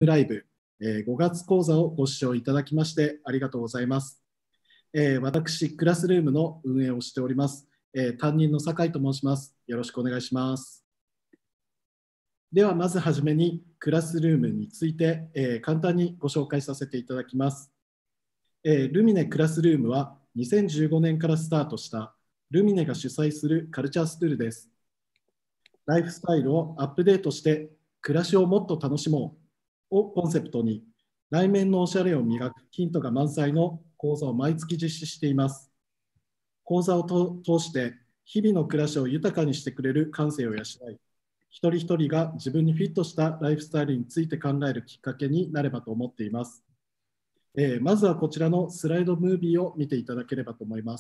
ライブ、5月講座をご視聴いただきましてありがとうございます。私、クラスルームの運営をしております、担任の酒井と申します。よろしくお願いします。では、まずはじめにクラスルームについて、簡単にご紹介させていただきます。ルミネクラスルームは2015年からスタートしたルミネが主催するカルチャースクールです。ライフスタイルをアップデートして暮らしをもっと楽しもうをコンセプトに内面のおしゃれを磨くヒントが満載の講座を毎月実施しています。講座を通して日々の暮らしを豊かにしてくれる感性を養い、一人一人が自分にフィットしたライフスタイルについて考えるきっかけになればと思っています。まずはこちらのスライドムービーを見ていただければと思います。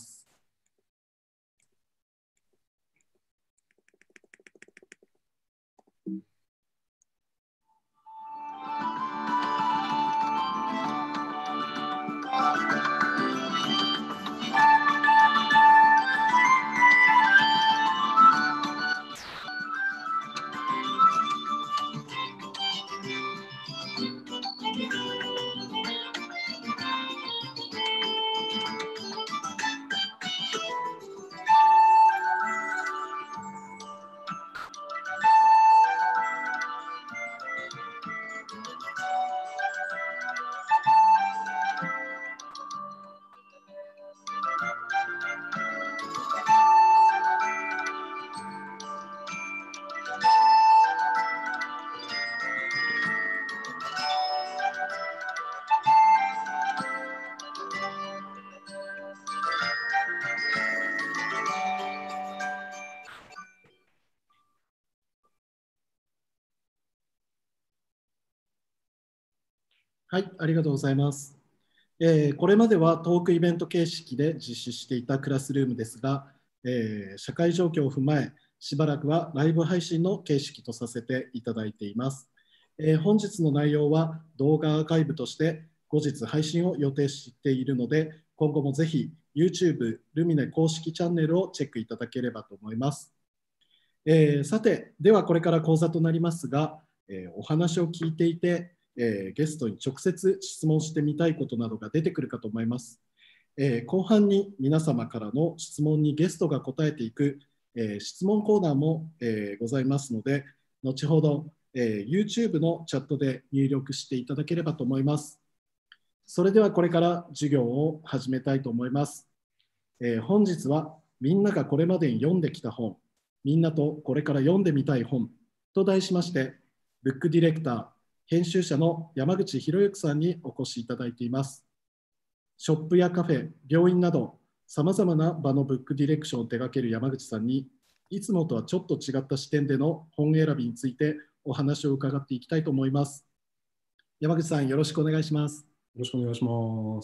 はい、ありがとうございます。これまではトークイベント形式で実施していたクラスルームですが、社会状況を踏まえ、しばらくはライブ配信の形式とさせていただいています。本日の内容は動画アーカイブとして後日配信を予定しているので、今後もぜひ YouTube ルミネ公式チャンネルをチェックいただければと思います。さて、ではこれから講座となりますが、お話を聞いていて、ゲストに直接質問してみたいことなどが出てくるかと思います。後半に皆様からの質問にゲストが答えていく、質問コーナーも、ございますので、後ほど、YouTube のチャットで入力していただければと思います。それではこれから授業を始めたいと思います。本日はみんながこれまでに読んできた本、みんなとこれから読んでみたい本と題しまして、ブックディレクター、編集者の山口博之さんにお越しいただいています。ショップやカフェ、病院など、さまざまな場のブックディレクションを手掛ける山口さんに、いつもとはちょっと違った視点での本選びについてお話を伺っていきたいと思います。山口さん、よろしくお願いします。 よろしくお願いします。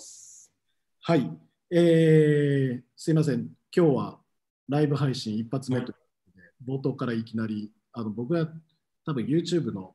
はい、すいません、今日はライブ配信一発目ということで、冒頭からいきなり僕は多分 YouTube の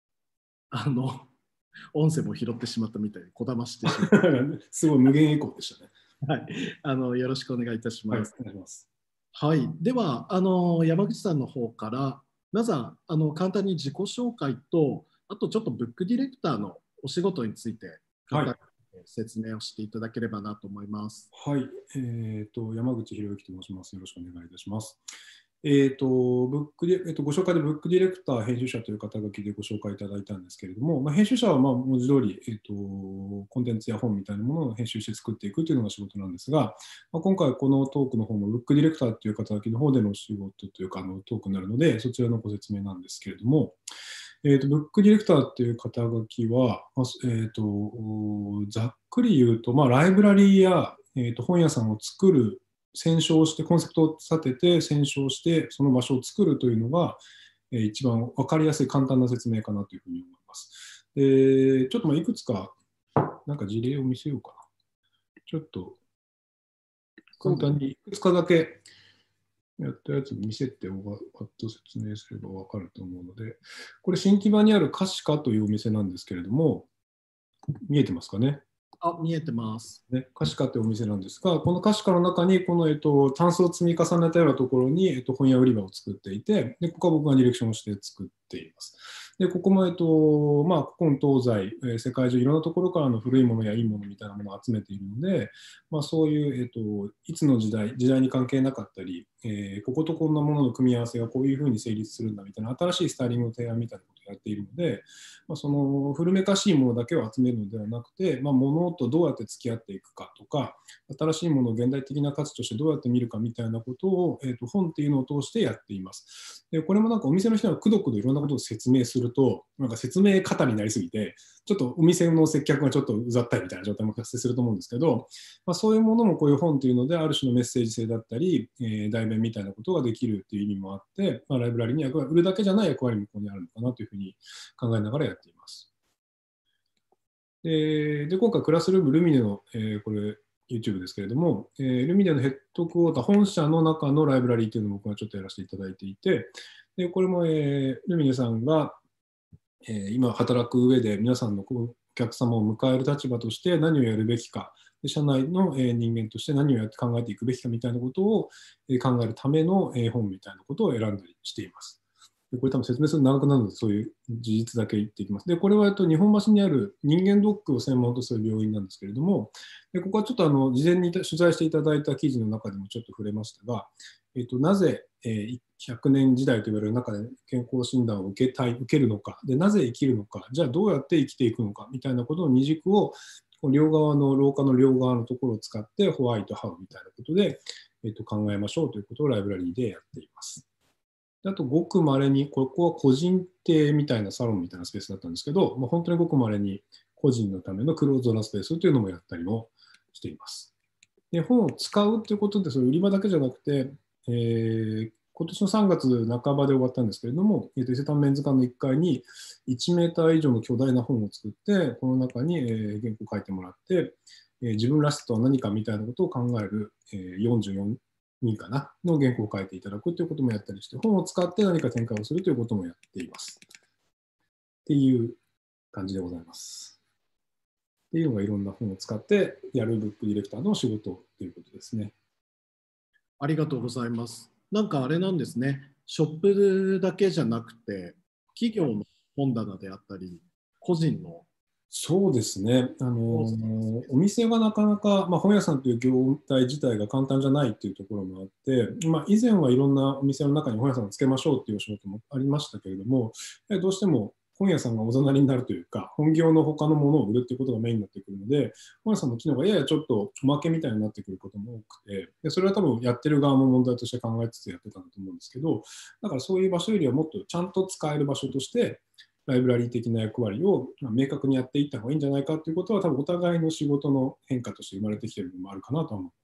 音声も拾ってしまったみたいでこだましてしまったすごい無限エコーでしたね。 はい、よろしくお願いいたします。 はい、お願いします。 はい、では山口さんの方からまずは簡単に自己紹介と、あとちょっとブックディレクターのお仕事について簡単に説明をしていただければなと思います。 はい、山口博之と申します。よろしくお願いいたします。ご紹介でブックディレクター、編集者という肩書きでご紹介いただいたんですけれども、編集者は文字通り、コンテンツや本みたいなものを編集して作っていくというのが仕事なんですが、今回このトークの方もブックディレクターという肩書きの方での仕事というかトークになるので、そちらのご説明なんですけれども、ブックディレクターという肩書きは、ざっくり言うと、ライブラリーや、本屋さんを作る、選書をして、コンセプトを立てて選書して、その場所を作るというのが、一番分かりやすい簡単な説明かなというふうに思います。で、ちょっといくつか、なんか事例を見せようかな。ちょっと、簡単にいくつかだけやったやつ見せて、わっと説明すれば分かると思うので、これ、新木場にあるカシカというお店なんですけれども、見えてますかね。 見えてます。 カシカというお店なんですが、このカシカの中にこの、タンスを積み重ねたようなところに、本屋売り場を作っていて、でここは僕がディレクションをして作っています。 で、ここも、古今東西、世界中いろんなところからの古いものやいいものみたいなものを集めているので、そういう、いつの時代に関係なかったり、こことこんなものの組み合わせがこういうふうに成立するんだみたいな新しいスタイリングの提案みたいなことをやっているので、その古めかしいものだけを集めるのではなくて、物とどうやって付き合っていくかとか、新しいものを現代的な価値としてどうやって見るかみたいなことを、本っていうのを通してやっています。で、これもなんかお店の人がくどくどいろんなことを説明すると、なんか説明過多になりすぎて、ちょっとお店の接客がちょっとうざったいみたいな状態も発生すると思うんですけど、そういうものもこういう本というので、ある種のメッセージ性だったり、代弁みたいなことができるという意味もあって、ライブラリに役割、売るだけじゃない役割もここにあるのかなというふうに考えながらやっています。で今回、クラスルームルミネの、これ、YouTube ですけれども、ルミネのヘッドクォーター、本社の中のライブラリーというのを僕はちょっとやらせていただいていて、でこれも、ルミネさんが、今働く上で皆さんのお客様を迎える立場として何をやるべきか、で社内の、人間として何を考えていくべきかみたいなことを、考えるための、本みたいなことを選んだりしています。でこれ多分説明すると長くなるので、そういう事実だけ言っていきます。で、これは日本橋にある人間ドックを専門とする病院なんですけれども、でここはちょっと事前に取材していただいた記事の中でもちょっと触れましたが、なぜ、100年時代と言われる中で健康診断を受けるのか、でなぜ生きるのか、じゃあどうやって生きていくのかみたいなことの二軸を、両側の廊下の両側のところを使って、ホワイト、ハウみたいなことで、考えましょうということをライブラリーでやっています。あと、ごくまれに、ここは個人邸みたいなサロンみたいなスペースだったんですけど、本当にごくまれに個人のためのクローズドなスペースというのもやったりもしています。で本を使うということで、それ売り場だけじゃなくて、今年の3月半ばで終わったんですけれども、伊勢丹メンズ館の1階に1メーター以上の巨大な本を作って、この中に原稿を書いてもらって、自分らしさとは何かみたいなことを考える44人かなの原稿を書いていただくということもやったりして、本を使って何か展開をするということもやっています。っていう感じでございます。っていうのがいろんな本を使ってやるブックディレクターの仕事ということですね。 ありがとうございます。なんかあれなんですね、ショップだけじゃなくて、企業の本棚であったり、個人の。 そうですね、お店がなかなか、本屋さんという業態自体が簡単じゃないというところもあって、以前はいろんなお店の中に本屋さんをつけましょうというお仕事もありましたけれども、どうしても本屋さんがおざなりになるというか、本業の他のものを売るということがメインになってくるので、本屋さんの機能がややちょっとおまけみたいになってくることも多くて、でそれは多分やってる側も問題として考えつつやってたんだと思うんですけど、だからそういう場所よりはもっとちゃんと使える場所として、ライブラリー的な役割を明確にやっていった方がいいんじゃないかということは、多分お互いの仕事の変化として生まれてきているのもあるかなと思います。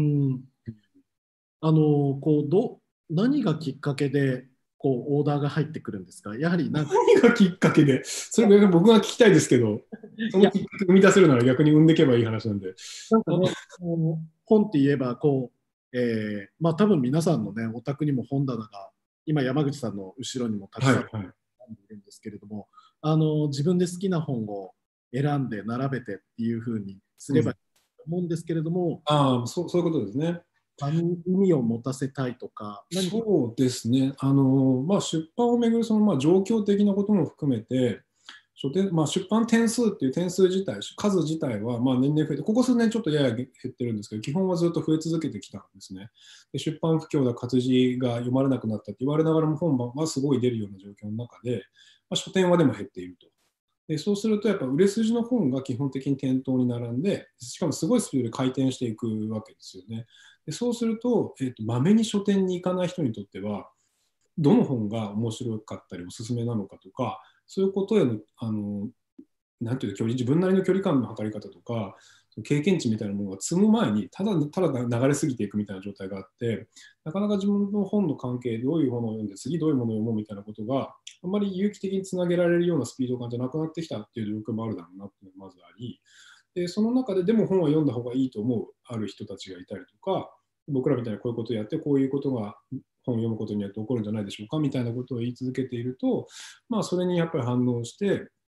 何がきっかけでオーダーが入ってくるんですか？やはり何がきっかけで、それ僕が聞きたいですけど、そのきっかけを生み出せるなら逆に生んでいけばいい話なんで。 なんかね、本って言えば多分皆さんのね、お宅にも本棚が、今山口さんの後ろにもたくさん並んでいるんですけれども、自分で好きな本を選んで並べてっていうふうにすればいいと思うんですけれども、 そういうことですね。 意味を持たせたいとか、 そうですね、出版をめぐるその状況的なことも含めて、出版点数っていう点数自体、数自体は年々増えて、ここ数年ちょっとやや減ってるんですけど、基本はずっと増え続けてきたんですね。で出版不況だ、活字が読まれなくなったって言われながらも、本番はすごい出るような状況の中で、書店はでも減っていると。でそうすると、やっぱ売れ筋の本が基本的に店頭に並んで、しかもすごいスピードで回転していくわけですよね。でそうすると、まめに書店に行かない人にとっては、どの本が面白かったりおすすめなのかとか、そういうことへの、なんていう距離、自分なりの距離感の測り方とか、経験値みたいなものが積む前にただ流れ過ぎていくみたいな状態があって、なかなか自分の本の関係、どういう本を読んで次どういうものを読もうみたいなことがあんまり有機的につなげられるようなスピード感じゃなくなってきたっていう状況もあるだろうなっていうのがまずあり、でその中ででも本は読んだ方がいいと思うある人たちがいたりとか、僕らみたいにこういうことをやってこういうことが本を読むことによって起こるんじゃないでしょうかみたいなことを言い続けていると、それにやっぱり反応して、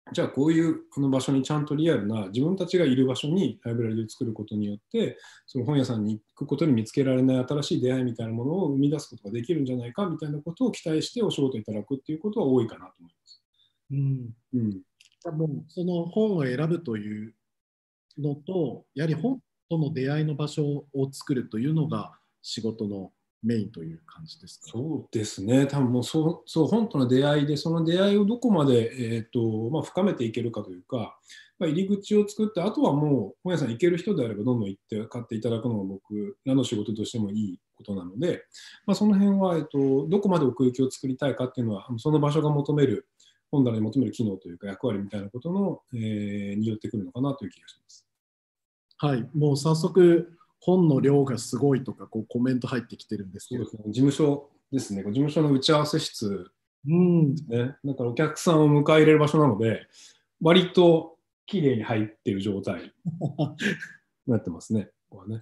じゃあこういうこの場所にちゃんとリアルな自分たちがいる場所にライブラリを作ることによって、その本屋さんに行くことに見つけられない新しい出会いみたいなものを生み出すことができるんじゃないかみたいなことを期待してお仕事いただくっていうことは多いかなと思います。 うん、 うん、 もうその本を選ぶというのと、やはり本との出会いの場所を作るというのが仕事のメインという感じですか。 そうですね、多分もうそう本との出会いで、その出会いをどこまで、深めていけるかというか、入り口を作って、あとはもう本屋さん行ける人であれば、どんどん行って買っていただくのが僕らの仕事としてもいいことなので、その辺は、どこまで奥行きを作りたいかっていうのは、その場所が求める、本棚に求める機能というか、役割みたいなことの、によってくるのかなという気がします。 はい、もう早速、本の量がすごいとかこうコメント入ってきてるんですけど、 そうですね、事務所ですね、事務所の打ち合わせ室うん、 ね。だからお客さんを迎え入れる場所なので、割と綺麗に入っている状態になってますね。ここはね。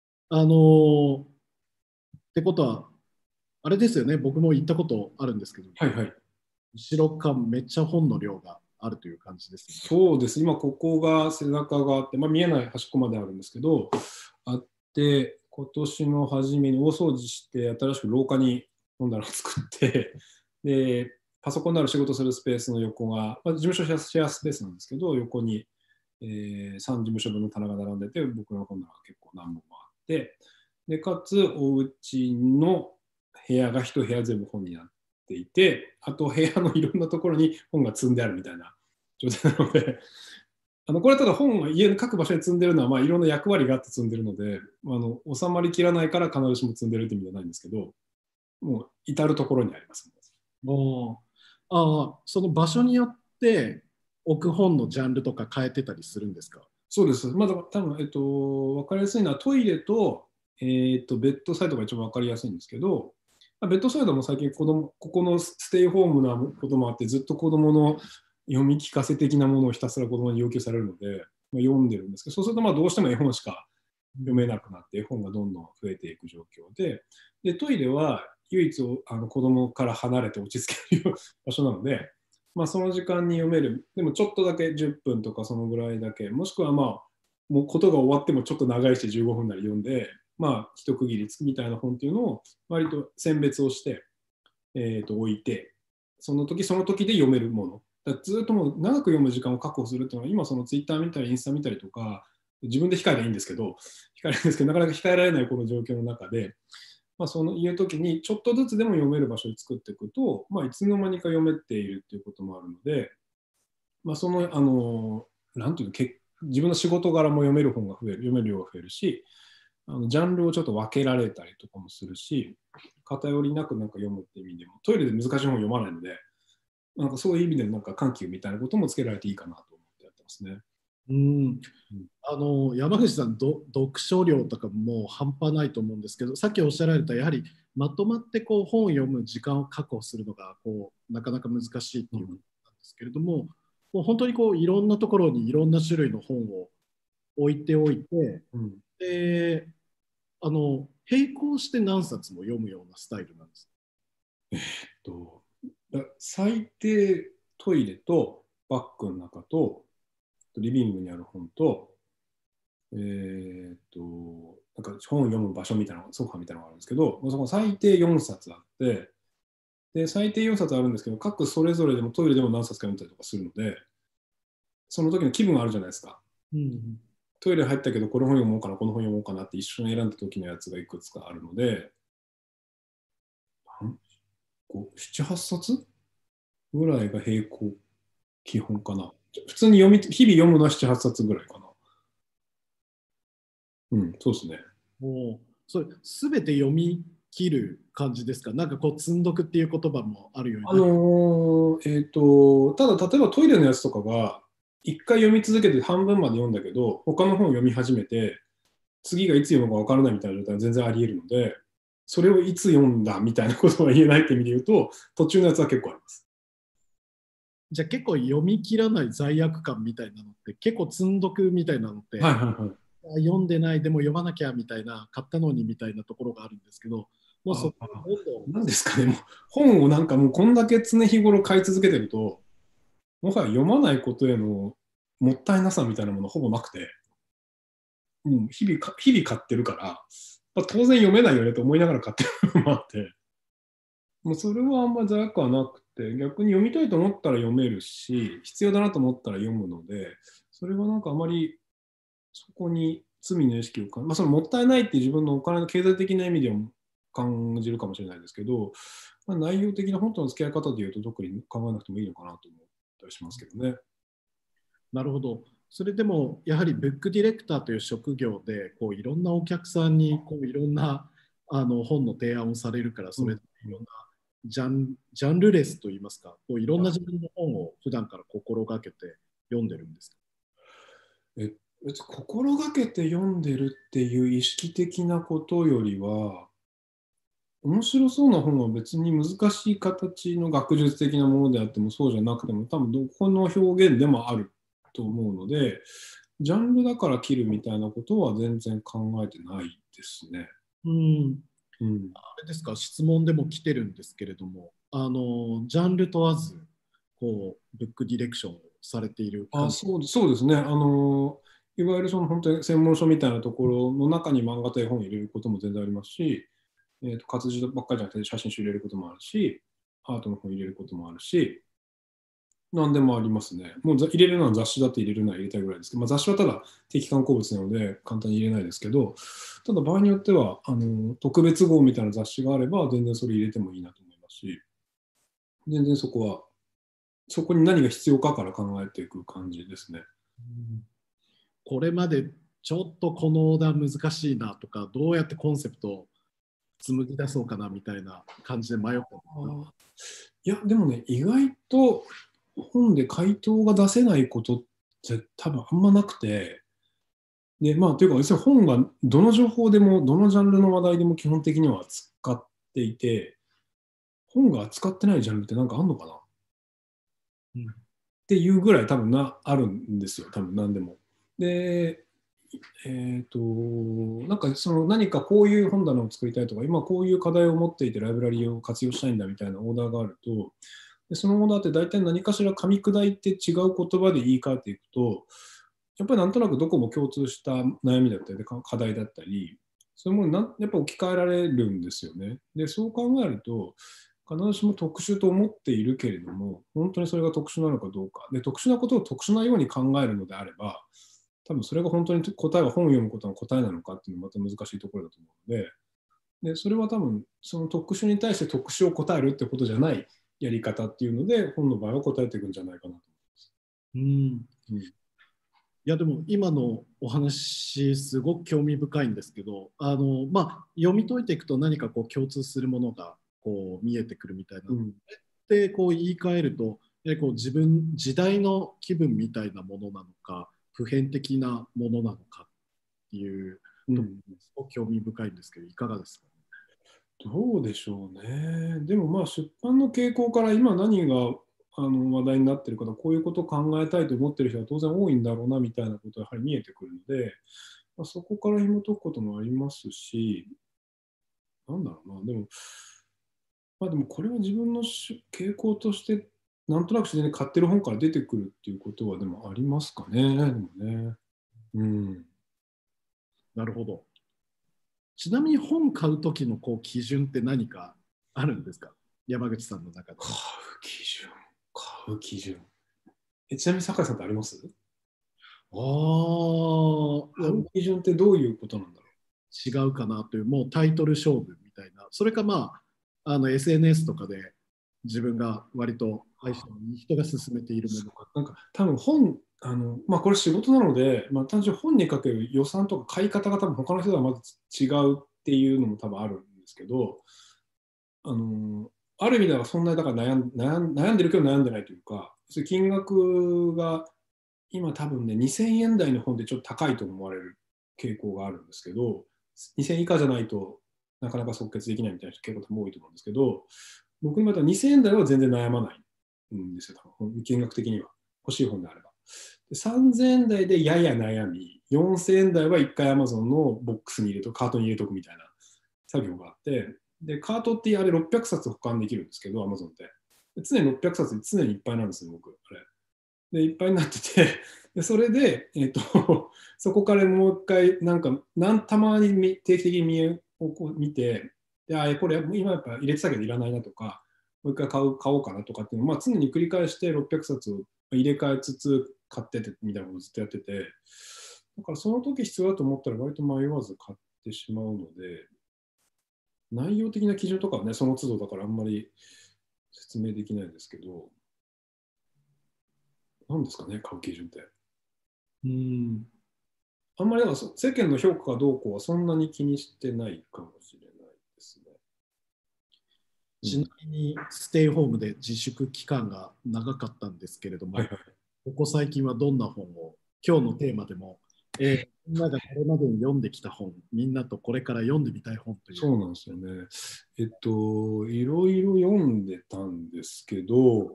ってことは、あれですよね、僕も行ったことあるんですけど、 はいはい。 後ろ側めっちゃ本の量があるという感じですね。 そうです。今ここが背中があって、見えない端っこまであるんですけど、あって、今年の初めに大掃除して新しく廊下に本棚を作って、で、パソコンのある仕事するスペースの横が、事務所シェアスペースなんですけど、横に、3事務所分の棚が並んでて、僕の本棚が結構何本もあって、でかつお家の部屋が一部屋全部本になっていて、あと部屋のいろんなところに本が積んであるみたいな状態なので、これはただ本は家の各場所に積んでるのは、いろんな役割があって積んでるので、収まりきらないから必ずしも積んでるって意味じゃないんですけど、もう至るところにあります。 もう、その場所によって置く本のジャンルとか変えてたりするんですか？ そうです。だから多分、分かりやすいのはトイレと、ベッドサイドが一番分かりやすいんですけど、ベッドサイドも最近ここのステイホームなこともあって、ずっと子供の読み聞かせ的なものをひたすら子供に要求されるので、読んでるんですけど、そうするとどうしても絵本しか読めなくなって、絵本がどんどん増えていく状況で、トイレは唯一子供から離れて落ち着ける場所なので、その時間に読める、でもちょっとだけ10分とかそのぐらいだけ、もしくはもうことが終わってもちょっと長いして15分なり読んで、一区切りつくみたいな本っていうのを割と選別をして、置いて、その時その時で読めるもの。ずっともう長く読む時間を確保するっていうのは、今そのツイッター見たりインスタ見たりとか、自分で控えればいいんですけど、控えるんですけど、なかなか控えられないこの状況の中で、そういう時にちょっとずつでも読める場所を作っていくと、いつの間にか読めているっていうこともあるので、なんていうの、自分の仕事柄も読める本が増える、読める量が増えるし、ジャンルをちょっと分けられたりとかもするし、偏りなく読むっていう意味でも、トイレで難しい本読まないので、そういう意味で緩急みたいなこともつけられていいかなと思ってやってますね。 うん、山口さん、読書量とかもう半端ないと思うんですけど、さっきおっしゃられた、やはりまとまってこう本を読む時間を確保するのがなかなか難しいっていうことなんですけれども、もう本当にいろんなところにいろんな種類の本を置いておいて、 うん、 で並行して何冊も読むようなスタイルなんです。 と最低トイレとバッグの中とリビングにある本と、本を読む場所みたいなソファみたいなのがあるんですけど、そこ最低4冊あって、で最低4冊あるんですけど、各それぞれでもトイレでも何冊か読んだりとかするので、その時の気分があるじゃないですか。 うん、 トイレ入ったけど、この本読もうかな、この本読もうかなって一緒に選んだ時のやつがいくつかあるので、7、8冊ぐらいが並行基本かな。普通に日々読むのは7、8冊ぐらいかな。うん、そうですね。 もうそれ全て読み切る感じですか？なんか積んどくっていう言葉もあるように。 ただ例えばトイレのやつとかが一回読み続けて半分まで読んだけど、他の本を読み始めて、次がいつ読むか分からないみたいな状態は全然あり得るので、それをいつ読んだみたいなことは言えないって意味で言うと、途中のやつは結構あります。 じゃあ結構読み切らない罪悪感みたいなのって結構積んどくみたいなのって、 はいはいはい。 読んでないでも読まなきゃみたいな買ったのにみたいなところがあるんですけど、もうそこどんどんなんですかね、もう本をもうこんだけ常日頃買い続けてると、 もはや読まないことへのもったいなさみたいなものほぼなくて、日々買ってるから、まあ、当然読めないよねと思いながら買ってるのもあって、もうそれはあんま罪悪感はなくて、逆に読みたいと思ったら読めるし、必要だなと思ったら読むので、それはなんかあまりそこに罪の意識をまあ、そのもったいないっていう自分のお金の経済的な意味でも感じるかもしれないですけど、まあ、内容的な本との付き合い方でいうと特に考えなくてもいいのかなと思ったりしますけどね。 なるほど。それでも、やはりブックディレクターという職業で、こういろんなお客さんにこういろんな本の提案をされるから、それでいろんなジャンルレスといいますか、こういろんな自分の本を普段から心がけて読んでるんですか？ 別に心がけて読んでるっていう意識的なことよりは、面白そうな本は別に難しい形の学術的なものであってもそうじゃなくても多分どこの表現でもあると思うので、ジャンルだから切るみたいなことは全然考えてないですね。 うん、 うん、 あれですか、質問でも来てるんですけれども、ジャンル問わず、こう、ブックディレクションをされている感じ。 そうですね。いわゆるその本当に専門書みたいなところの中に漫画と絵本を入れることも全然ありますし、活字ばっかりじゃなくて写真集入れることもあるし、アートの本入れることもあるし、何でもありますね。もう入れるのは雑誌だって入れるのは入れたいぐらいですけど、まあ、雑誌はただ定期刊行物なので簡単に入れないですけど、ただ場合によっては特別号みたいな雑誌があれば全然それ入れてもいいなと思いますし、全然そこに何が必要かから考えていく感じですね。 これまでちょっとこのオーダー難しいなとか、どうやってコンセプトを紡ぎ出そうかなみたいな感じで迷った。 いや、でもね、意外と本で回答が出せないことって多分あんまなくて、で、まあ、というか、要するに本がどの情報でも、どのジャンルの話題でも基本的には扱っていて、本が扱ってないジャンルってなんかあんのかな、っていうぐらい多分あるんですよ、多分何でも。で、なんかその何かこういう本棚を作りたいとか、今こういう課題を持っていてライブラリーを活用したいんだみたいなオーダーがあると、でそのオーダーって大体何かしら噛み砕いて違う言葉で言い換えていくと、やっぱりなんとなくどこも共通した悩みだったり課題だったり、そういうものにやっぱ置き換えられるんですよね。で、そう考えると、必ずしも特殊と思っているけれども、本当にそれが特殊なのかどうか。で、特殊なことを特殊なように考えるのであれば、多分それが本当に答えは本を読むことの答えなのかっていうのはまた難しいところだと思うので、それは多分その特殊に対して特殊を答えるってことじゃないやり方っていうので、本の場合は答えていくんじゃないかなと思います。 いやでも今のお話すごく興味深いんですけど、読み解いていくと何かこう共通するものがこう見えてくるみたいな、でこう言い換えるとこう時代の気分みたいなものなのか普遍的なものなのかっていうところすごく興味深いんですけど、いかがですか？ どうでしょうね。でもまあ出版の傾向から今何が話題になっているかこういうことを考えたいと思っている人は当然多いんだろうなみたいなことがやはり見えてくるので、まあ、そこから紐解くこともありますし、なんだろうな、でもこれは自分の傾向としてなんとなく自然に買ってる本から出てくるっていうことはでもありますかね。でもね。 なるほど。ちなみに本買う時のこう基準って何かあるんですか？山口さんの中で。 買う基準。ちなみに酒井さんってあります？ あ買う基準ってどういうことなんだろ違うかなという、もうタイトル勝負みたいな、それかSNS とかで自分が割と相性のいい人が勧めているもの。 なんか多分本、これ仕事なので、単純に本にかける予算とか買い方が多分他の人とはまず違うっていうのも多分あるんですけど、ある意味ではそんなにだから悩んでるけど悩んでないというか、金額が今多分ね、2000円台の本でちょっと高いと思われる傾向があるんですけど、2000円以下じゃないとなかなか即決できないみたいな人結構多いと思うんですけど、僕にまた2000円台は全然悩まないんですよ、多分金額的には。欲しい本であれば。で3000円台でやや悩み、4000円台は1回 Amazon のボックスに入れとく、カートに入れとくみたいな作業があって、で、カートってあれ600冊保管できるんですけど、Amazon って。常に600冊常にいっぱいなんですよ、僕。あれ。 でいっぱいになってて、でそれで、そこからもう一回、たまに定期的に見て、でこれ、今やっぱ入れてたけどいらないなとか、もう一回買おうかなとかっていうのを、常に繰り返して600冊を入れ替えつつ買っててみたいなことをずっとやってて、だからその時必要だと思ったら割と迷わず買ってしまうので、内容的な基準とかはね、その都度だからあんまり説明できないですけど、何ですかね、買う基準って。あんまり世間の評価がどうこうはそんなに気にしてないかもしれないですね。 ちなみにステイホームで自粛期間が長かったんですけれども、 はいはい、 ここ最近はどんな本を、今日のテーマでも、みんながこれまでに読んできた本、みんなとこれから読んでみたい本という。 そうなんですよね。いろいろ読んでたんですけど、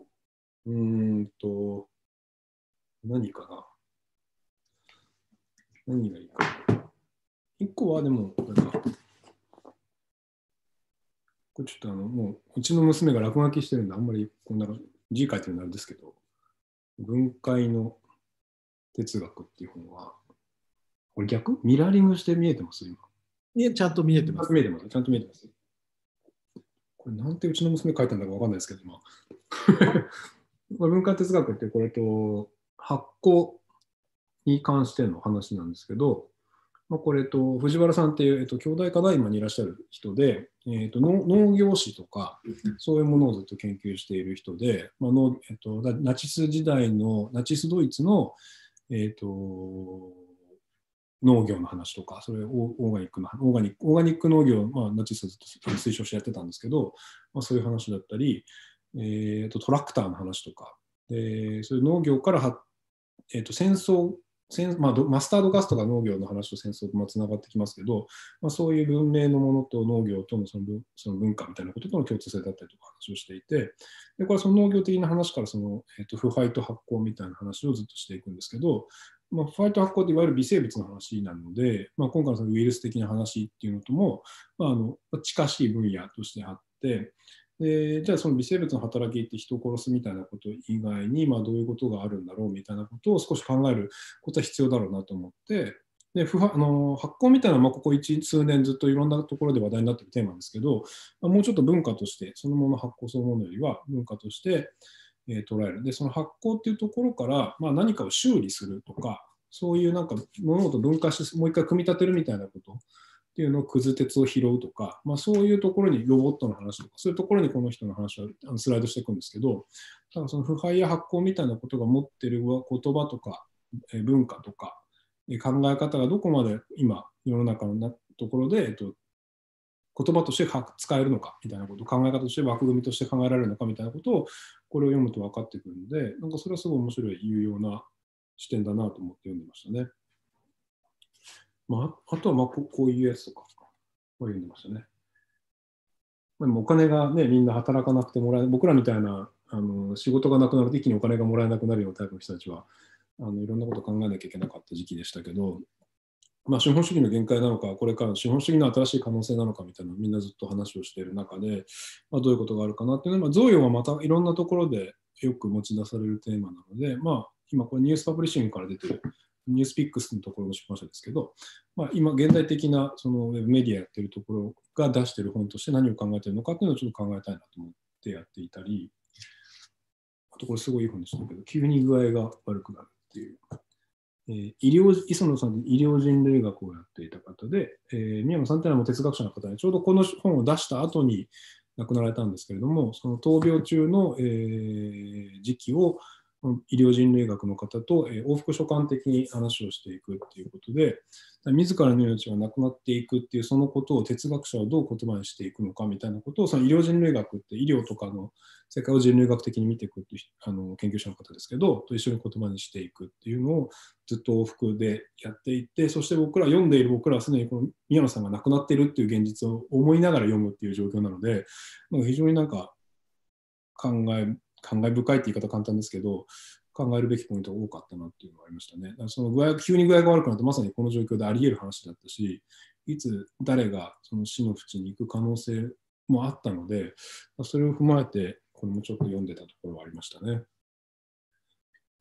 何かな。何がいいかな。一個はでも、これちょっともう、うちの娘が落書きしてるんで、あんまりこんな字書いてるのあれですけど、分解の哲学っていう本は、これ逆ミラーリングして見えてます今。 ちゃんと見えてます。 見えてます。ちゃんと見えてます。これなんてうちの娘書いたんだかわかんないですけど、今。文化哲学ってこれと発酵に関しての話なんですけど、これ藤原さんっていう、兄弟科大今にいらっしゃる人で、農業史とかそういうものをずっと研究している人で、ナチス時代のナチスドイツの、農業の話とか、それオーガニック農業を、ナチスがずっと推奨してやってたんですけど、そういう話だったり、トラクターの話とか、でそういう農業から戦争、マスタードガスとか農業の話と戦争とつながってきますけど、そういう文明のものと農業とのその文化みたいなこととの共通性だったりとか話をしていて、でこれはその農業的な話から腐敗と発酵みたいな話をずっとしていくんですけど、腐敗と発酵っていわゆる微生物の話なので、今回のそのウイルス的な話っていうのとも、近しい分野としてあって、でじゃあその微生物の働きって人を殺すみたいなこと以外に、どういうことがあるんだろうみたいなことを少し考えることは必要だろうなと思って、で発酵みたいなのはここ数年ずっといろんなところで話題になっているテーマですけど、もうちょっと文化としてそのもの発酵そのものよりは文化として捉える。でその発酵っていうところから、何かを修理するとか、そういう物事を分化してもう一回組み立てるみたいなことっていうのをくず鉄を拾うとか、そういうところにロボットの話とか、そういうところにこの人の話はスライドしていくんですけど、ただその腐敗や発酵みたいなことが持っている言葉とか文化とか考え方がどこまで今世の中のところで、言葉として使えるのかみたいなこと、考え方として枠組みとして考えられるのかみたいなことをこれを読むと分かってくるので、それはすごい面白い有用な視点だなと思って読んでましたね。あとはこういうやつとか読んでましたね。お金がね、みんな働かなくてもらえ、僕らみたいな仕事がなくなると一気にお金がもらえなくなるようなタイプの人たちはいろんなことを考えなきゃいけなかった時期でしたけど、資本主義の限界なのか、これからの資本主義の新しい可能性なのかみたいなのをみんなずっと話をしている中で、どういうことがあるかなっていうのは、贈与はまたいろんなところでよく持ち出されるテーマなので、今これニュースパブリッシングから出てるニュースピックスのところの出版社ですけど、今現代的なそのウェブメディアやってるところが出している本として何を考えているのかっていうのをちょっと考えたいなと思ってやっていたり、あとこれすごいいい本でしたけど、急に具合が悪くなるっていう。磯野さんって医療人類学をやっていた方で、宮野さんっていうのは哲学者の方で、ちょうどこの本を出した後に亡くなられたんですけれども、その闘病中の、時期を医療人類学の方と、往復所感的に話をしていくっていうことで、自らの命がなくなっていくっていうそのことを哲学者はどう言葉にしていくのかみたいなことを、その医療人類学って医療とかの世界を人類学的に見ていくっていう研究者の方ですけど、と一緒に言葉にしていくっていうのをずっと往復でやっていって、そして読んでいる僕らはすでにこの宮野さんが亡くなっているっていう現実を思いながら読むっていう状況なので、非常に感慨深いって言い方簡単ですけど、考えるべきポイントが多かったなっていうのがありましたね。その急に具合が悪くなってまさにこの状況であり得る話だったし、いつ誰がその死の淵に行く可能性もあったので、それを踏まえてこれもちょっと読んでたところはありましたね。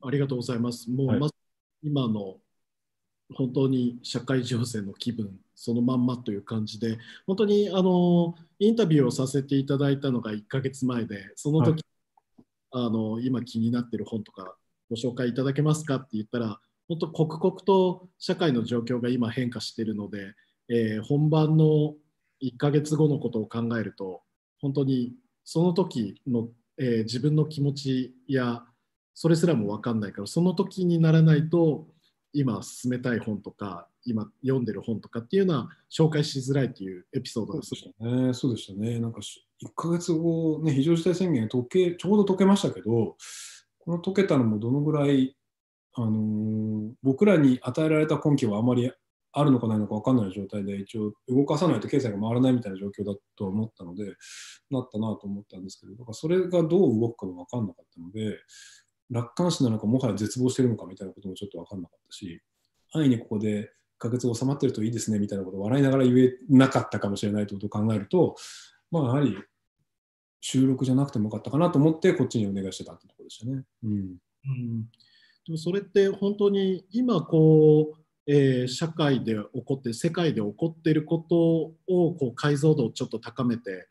ありがとうございます。もうはい。 まず今の本当に社会情勢の気分そのまんまという感じで、本当にインタビューをさせていただいたのが1ヶ月前で、そのはい。 時今気になっている本とかご紹介いただけますかって言ったら、本当刻々と社会の状況が今変化しているので、本番の1ヶ月後のことを考えると、本当にその時の、自分の気持ちやそれすらも分かんないから、その時にならないと今進めたい本とか今読んでる本とかっていうのは紹介しづらいっていうエピソードそうでがすしたね。そうでしたね。なんか1ヶ月後、ね、非常事態宣言ちょうど解けましたけど、この解けたのもどのぐらい、僕らに与えられた根拠はあまりあるのかないのか分かんない状態で、一応動かさないと経済が回らないみたいな状況だと思ったので、なったなと思ったんですけど、だからそれがどう動くかも分かんなかったので、楽観視なのか、もはや絶望してるのかみたいなこともちょっと分かんなかったし、安易にここで1ヶ月収まってるといいですねみたいなことを笑いながら言えなかったかもしれないということを考えると、まあ、やはり収録じゃなくてもよかったかなと思って、こっちにお願いしてたってところでしたね。うん。 うん、でもそれって本当に今こう、社会で起こって世界で起こっていることをこう解像度をちょっと高めて、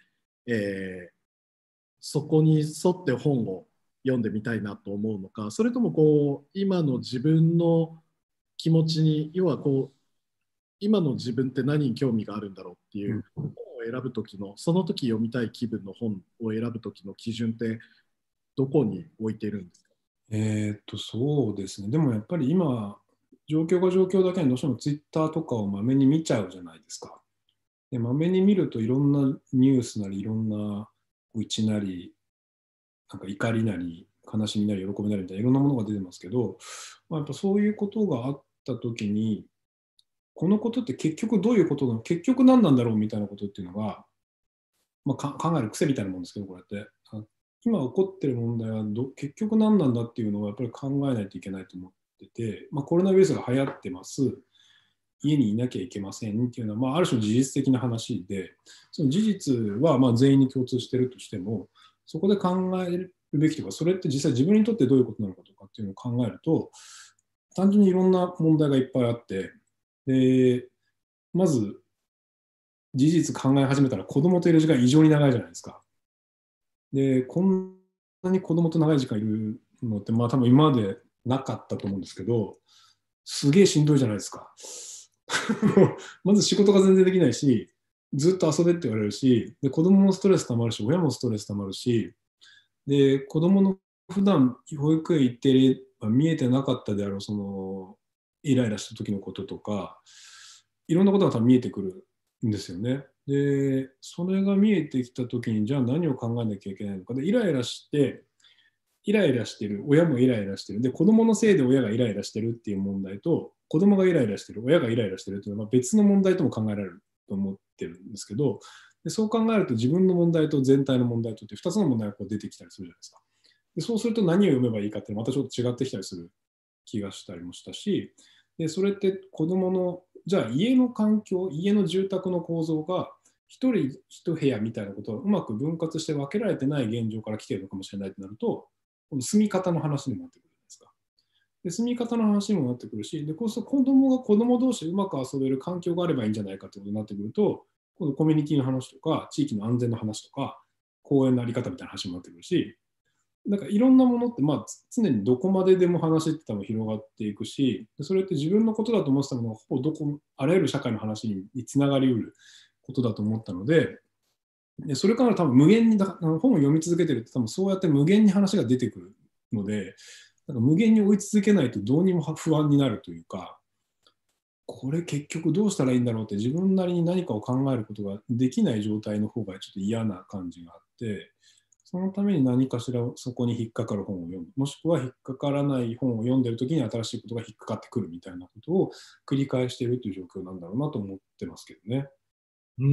そこに沿って本を読んでみたいなと思うのか、それともこう今の自分の気持ちに、要はこう今の自分って何に興味があるんだろうっていううん、 本を選ぶ時の、その時読みたい気分の本を選ぶ時の基準ってどこに置いているんですか？ そうですね。でもやっぱり今、状況が状況だけにどうしてもツイッターとかをまめに見ちゃうじゃないですか。で、まめに見るといろんなニュースなり、いろんなうちなり、なんか怒りなり、悲しみなり、喜びなりみたいないろんなものが出てますけど、まあ、やっぱそういうことがあったときに、このことって結局どういうことなの、結局何なんだろうみたいなことっていうのが、まあ、考える癖みたいなもんですけど、こうやって。今起こってる問題は結局何なんだっていうのをやっぱり考えないといけないと思ってて、まあ、コロナウイルスが流行ってます、家にいなきゃいけませんっていうのは、まあ、ある種の事実的な話で、その事実はまあ全員に共通してるとしても、そこで考えるべきというか、それって実際自分にとってどういうことなのかとかっていうのを考えると、単純にいろんな問題がいっぱいあって、で、まず事実考え始めたら子供といる時間異常に長いじゃないですか。で、こんなに子供と長い時間いるのって、まあ多分今までなかったと思うんですけど、すげえしんどいじゃないですか。まず仕事が全然できないし、ずっと遊べって言われるし、で子供もストレス溜まるし、親もストレス溜まるし、で子供の普段保育園行ってれば見えてなかったであろう、そのイライラした時のこととか、いろんなことが多分見えてくるんですよね。で、それが見えてきた時に、じゃあ何を考えなきゃいけないのか。で、イライラして、イライラしてる、親もイライラしてる、で、子供のせいで親がイライラしてるっていう問題と、子供がイライラしてる、親がイライラしてるっていうのは別の問題とも考えられると思ってるんですけど、でそう考えると自分の問題と全体の問題とって2つの問題がこう出てきたりするじゃないですか。でそうすると何を読めばいいかってまたちょっと違ってきたりする気がしたりもしたし、でそれって子供の、じゃあ家の環境、家の住宅の構造が一人一部屋みたいなことをうまく分割して分けられてない現状から来ているのかもしれないとなると、この住み方の話にもなってくるじゃないですか。で住み方の話にもなってくるし、でこうすると子供が子供同士でうまく遊べる環境があればいいんじゃないかということになってくると、このコミュニティの話とか、地域の安全の話とか、公園のあり方みたいな話にもなってくるし、なんかいろんなものって、まあ、常にどこまででも話って多分広がっていくし、それって自分のことだと思ってたものが、ほぼあらゆる社会の話につながりうることだと思ったので、それから多分無限に本を読み続けてると多分そうやって無限に話が出てくるので、なんか無限に追い続けないとどうにも不安になるというか、これ結局どうしたらいいんだろうって自分なりに何かを考えることができない状態の方がちょっと嫌な感じがあって、そのために何かしらそこに引っかかる本を読む、もしくは引っかからない本を読んでる時に新しいことが引っかかってくるみたいなことを繰り返しているという状況なんだろうなと思ってますけどね。 うん、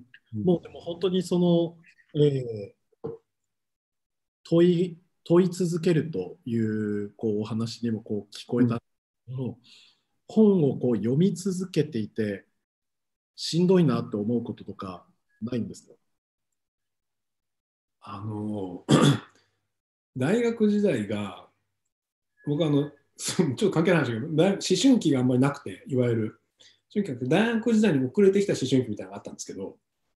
うん、 もうでも本当にその、問い続けるというこうお話にもこう聞こえたうん、 の、本をこう読み続けていてしんどいなって思うこととかないんですか？ あの大学時代が僕はちょっと関係ない話だけど、思春期があんまりなくて、いわゆる、思春期って大学時代に遅れてきた思春期みたいなのがあったんですけど、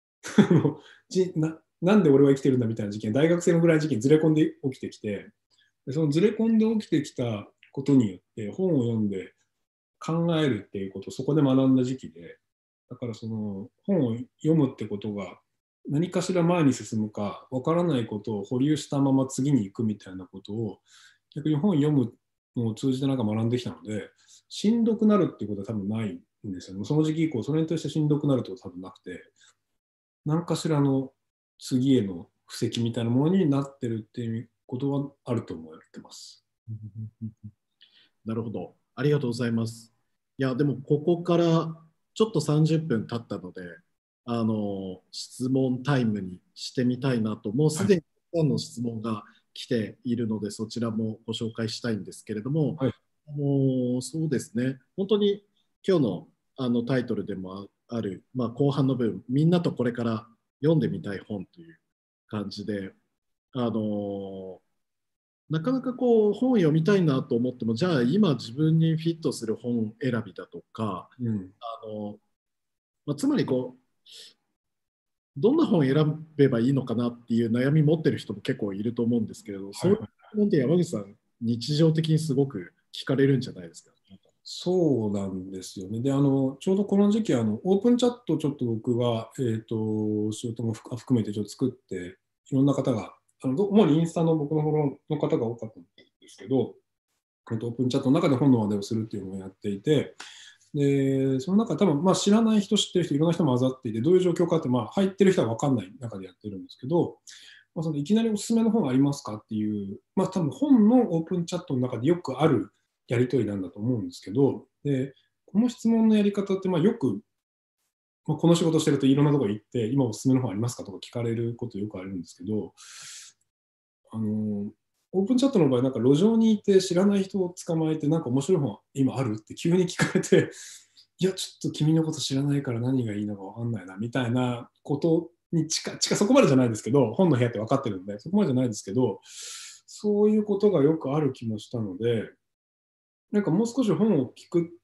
なんで俺は生きてるんだみたいな事件、大学生のぐらいの事件ずれ込んで起きてきて、でそのずれ込んで起きてきたことによって本を読んで考えるっていうことをそこで学んだ時期で、だからその本を読むってことが何かしら前に進むか分からないことを保留したまま次に行くみたいなことを逆に本を読むのを通じてなんか学んできたので、しんどくなるっていうことは多分ないんですよね。その時期以降それに対してしんどくなるってことは多分なくて、何かしらの次への布石みたいなものになってるっていうことはあると思ってます。 なるほど。ありがとうございます。いや、でもここからちょっと30分経ったので、質問タイムにしてみたいなと、もうすでにたくさんの質問が来ているので、そちらもご紹介したいんですけれども、 はい、 そうですね、本当に今日の、タイトルでもある、まあ、後半の部分、みんなとこれから読んでみたい本という感じで、あのなかなかこう本を読みたいなと思っても、じゃあ今自分にフィットする本選びだとか、 うん、 あのつまりこう、どんな本を選べばいいのかなっていう悩み持ってる人も結構いると思うんですけれど、そういうはいはい、 質問って山口さん、日常的にすごく聞かれるんじゃないですか。 そうなんですよね。で、ちょうどこの時期、オープンチャットをちょっと僕が、仕事も含めてちょっと作って、いろんな方が、主にインスタの僕のフォローの方が多かったんですけど、オープンチャットの中で本の話題をするっていうのをやっていて、で、その中多分、まあ、知らない人、知ってる人、いろんな人も混ざっていて、どういう状況かって、まあ、入ってる人は分かんない中でやってるんですけど、まあ、そのいきなりおすすめの本ありますかっていう、まあ、多分本のオープンチャットの中でよくあるやり取りなんだと思うんですけど、で、この質問のやり方って、まあ、よく、まあ、この仕事してるといろんなところ行って、今おすすめの本ありますかとか聞かれることよくあるんですけど、オープンチャットの場合、なんか路上にいて知らない人を捕まえて、なんか面白い本今あるって急に聞かれて、いや、ちょっと君のこと知らないから何がいいのか分かんないなみたいなことにそこまでじゃないですけど、本の部屋って分かってるんで、そこまでじゃないですけど、そういうことがよくある気もしたので、なんかもう少し本を聞くって、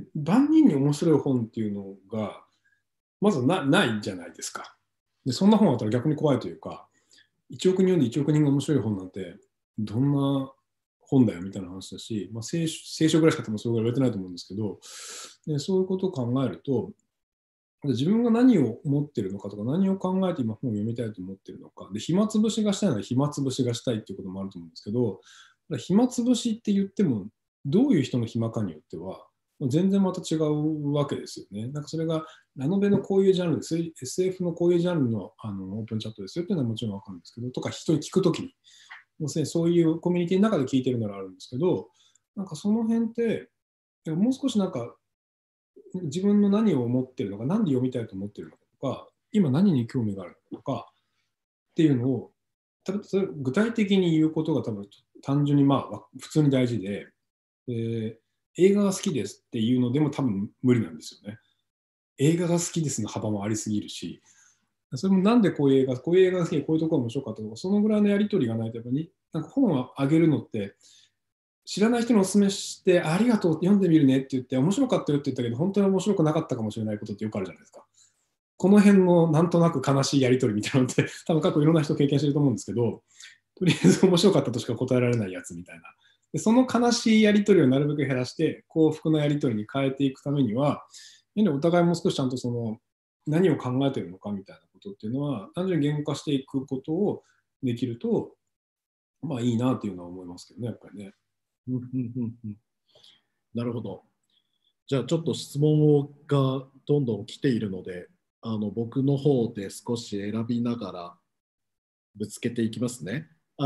万人に面白い本っていうのが、まずないじゃないですか。で、そんな本あったら逆に怖いというか、1億人読んで1億人が面白い本なんて、どんな本だよみたいな話だし、まあ、聖書ぐらいしか多分それぐらい言われてないと思うんですけど、でそういうことを考えると、自分が何を思ってるのかとか、何を考えて今本を読みたいと思ってるのか、で暇つぶしがしたいなら暇つぶしがしたいっていうこともあると思うんですけど、暇つぶしって言っても、どういう人の暇かによっては、全然また違うわけですよね。なんかそれがラノベのこういうジャンルです、SF のこういうジャンルの、オープンチャットですよっていうのはもちろんわかるんですけど、とか人に聞くときに、そういうコミュニティの中で聞いてるならあるんですけど、なんかその辺って、もう少しなんか自分の何を思ってるのか、何で読みたいと思ってるのかとか、今何に興味があるのかとかっていうのを、多分それ具体的に言うことが多分単純にまあ普通に大事で、映画が好きですっていうのでも多分無理なんですよね。映画が好きですの幅もありすぎるし、それもなんでこういう映画が好きでこういうところが面白かったとか、そのぐらいのやり取りがないと、やっぱりなんか本をあげるのって、知らない人にお勧めして、ありがとう、読んでみるねって言って、面白かったよって言ったけど、本当に面白くなかったかもしれないことってよくあるじゃないですか。この辺のなんとなく悲しいやり取りみたいなのって、多分過去いろんな人経験してると思うんですけど、とりあえず面白かったとしか答えられないやつみたいな。でその悲しいやり取りをなるべく減らして、幸福なやり取りに変えていくためには、お互いもう少しちゃんとその何を考えているのかみたいなことっていうのは、単純に言語化していくことをできると、まあいいなっていうのは思いますけどね、やっぱりね。 なるほど。じゃあちょっと質問がどんどん来ているので、僕の方で少し選びながらぶつけていきますね。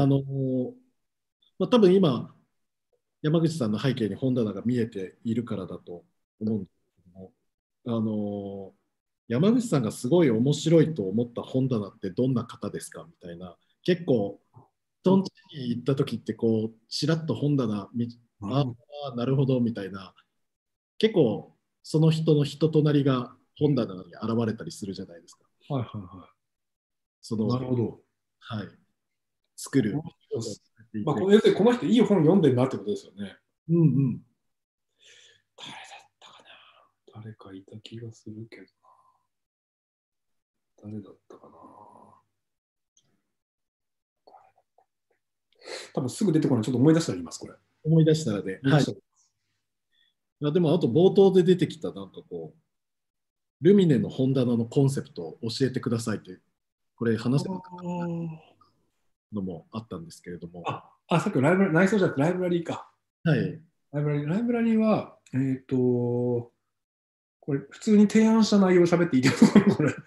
多分今、山口さんの背景に本棚が見えているからだと思うんですけども、あの山口さんがすごい面白いと思った本棚ってどんな方ですかみたいな、結構、人ん家に行った時ってこう、ちらっと本棚ああ、なるほどみたいな、結構その人の人となりが本棚に現れたりするじゃないですか。 はいはいはい。なその、 るほど。 はい、作る。 いまあ、 て。 要するにこの人いい本読んでるなってことですよね。 うんうん。 誰だったかな。誰かいた気がするけどな。誰だったかな。多分すぐ出てこない。ちょっと思い出したら言います、これ。 思い出したらで、はい。 思い出したらいやでも、あと冒頭で出てきた、なんかこう、ルミネの本棚のコンセプトを教えてくださいって、これ話してなかったのもあったんですけれども。 さっきのライブラリ、内装じゃなくてライブラリーか。 はい。 ライブラリーは、これ、普通に提案した内容を喋っていいですか、これ。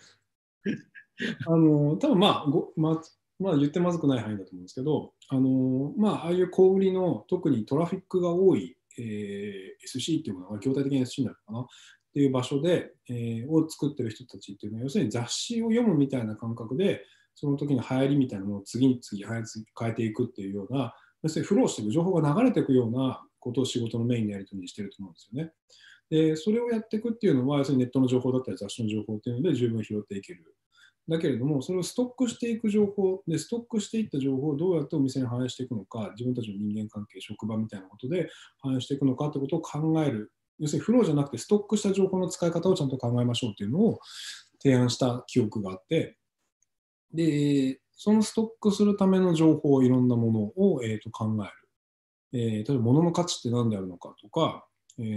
多分まあ言ってまずくない範囲だと思うんですけど、ああいう小売りの特にトラフィックが多い、SC っていうものが業態的な SC になるのかなっていう場所で、を作ってる人たちっていうのは、要するに雑誌を読むみたいな感覚で、その時の流行りみたいなものを次に次変えていくっていうような、要するにフローしていく、情報が流れていくようなことを仕事のメインのやり取りにしてると思うんですよね。で、それをやっていくっていうのは、要するにネットの情報だったり雑誌の情報っていうので十分拾っていける。だけれども、それをストックしていく情報で、ストックしていった情報をどうやってお店に反映していくのか、自分たちの人間関係、職場みたいなことで反映していくのかということを考える。要するにフローじゃなくて、ストックした情報の使い方をちゃんと考えましょうというのを提案した記憶があって、で、そのストックするための情報、いろんなものを、考える。例えば、物の価値って何であるのかとか、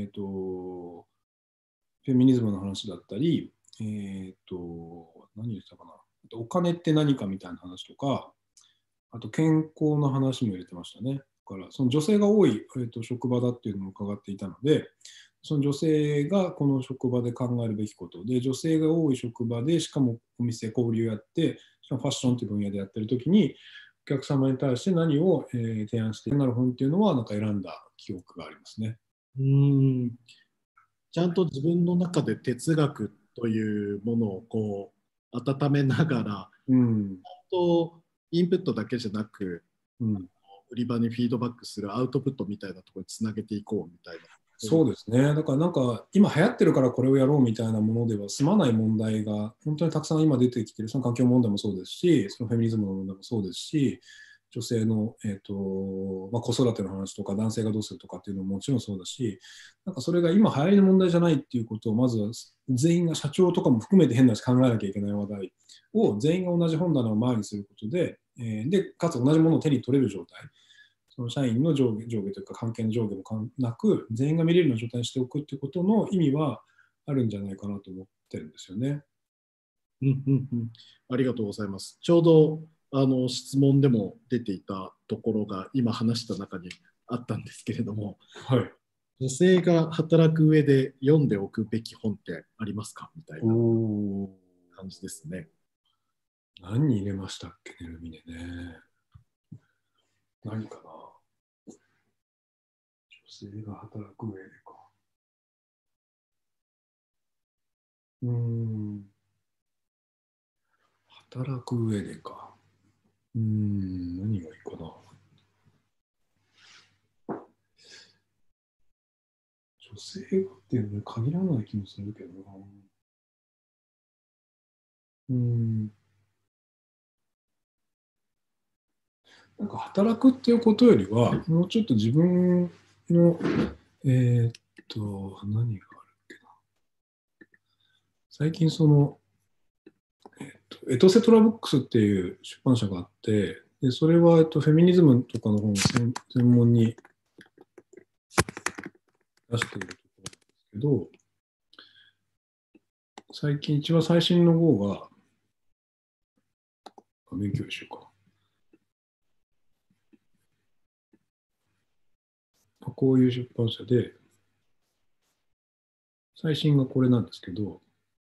フェミニズムの話だったり、何言ってたかな。お金って何かみたいな話とか、あと健康の話も入れてましたね。だからその女性が多い、職場だっていうのも伺っていたので、その女性がこの職場で考えるべきことで、女性が多い職場で、しかもお店、交流やって、しかもファッションという分野でやってるときに、お客様に対して何を、提案してなる本っていうのは、なんか選んだ記憶がありますね。 ちゃんと自分の中で哲学というものをこう温めながら、 うん、 とインプットだけじゃなく、 うん、 売り場にフィードバックするアウトプットみたいなところにつなげていこうみたいな。 そうですね。だからなんか今流行ってるからこれをやろうみたいなものでは済まない問題が本当にたくさん今出てきている。その環境問題もそうですし、そのフェミニズムの問題もそうですし、女性の、子育ての話とか男性がどうするとかっていうのももちろんそうだし、なんかそれが今流行りの問題じゃないっていうことをまずは全員が社長とかも含めて変な話考えなきゃいけない話題を全員が同じ本棚を前にすることで、でかつ同じものを手に取れる状態。その社員の上下というか関係の上下もなく全員が見れるような状態にしておくっていうことの意味はあるんじゃないかなと思ってるんですよね。 ありがとうございます。ちょうど質問でも出ていたところが今話した中にあったんですけれども、 はい。 女性が働く上で読んでおくべき本ってありますかみたいな感じですね。 何に入れましたっけね、ルミネね。何かな。女性が働く上でか。働く上でか。何がいいかな。女性がっていうのに限らない気もするけどな。なんか働くっていうことよりは、もうちょっと自分の、何があるっけな。最近エトセトラブックスっていう出版社があって、でそれは、フェミニズムとかの本を専門に出しているところなんですけど、最近一番最新の号が、勉強しようか。こういう出版社で、最新がこれなんですけど、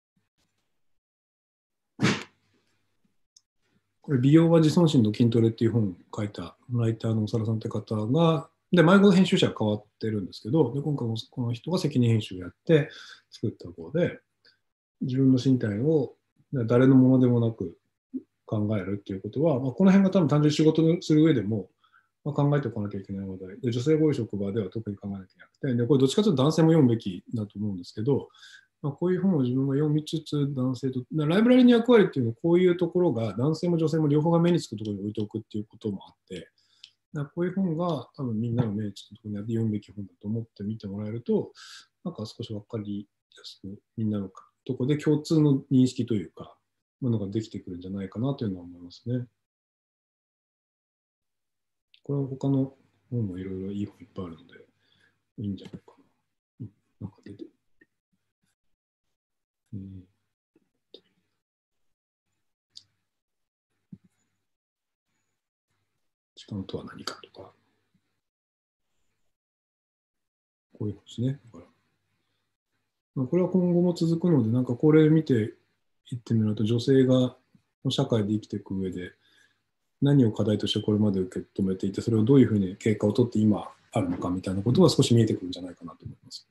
これ、美容は自尊心と筋トレっていう本を書いたライターの長田さんって方が、で、前後編集者が変わってるんですけど、で今回もこの人が責任編集をやって作った号で、自分の身体を誰のものでもなく考えるっていうことは、この辺が多分単純に仕事をする上でも、考えておかなきゃいけない話題で、女性が多い職場では特に考えなきゃいけなくて、でこれどっちかというと男性も読むべきだと思うんですけど、こういう本を自分が読みつつ、男性と、ライブラリの役割っていうのは、こういうところが男性も女性も両方が目につくところに置いておくっていうこともあって、 だからこういう本が多分みんなの命地のところにあって読むべき本だと思って見てもらえると、なんか少し分かりやすくみんなのところで共通の認識というか、ものができてくるんじゃないかなというのは思いますね。これは他の本もいろいろいい本いっぱいあるので、いいんじゃないかな。なんか出てる。時間とは何かとか、こういう本ですね。だから、これは今後も続くので、なんかこれ見ていってみると、女性が社会で生きていく上で、何を課題としてこれまで受け止めていて、それをどういうふうに経過をとって今あるのかみたいなことは少し見えてくるんじゃないかなと思います。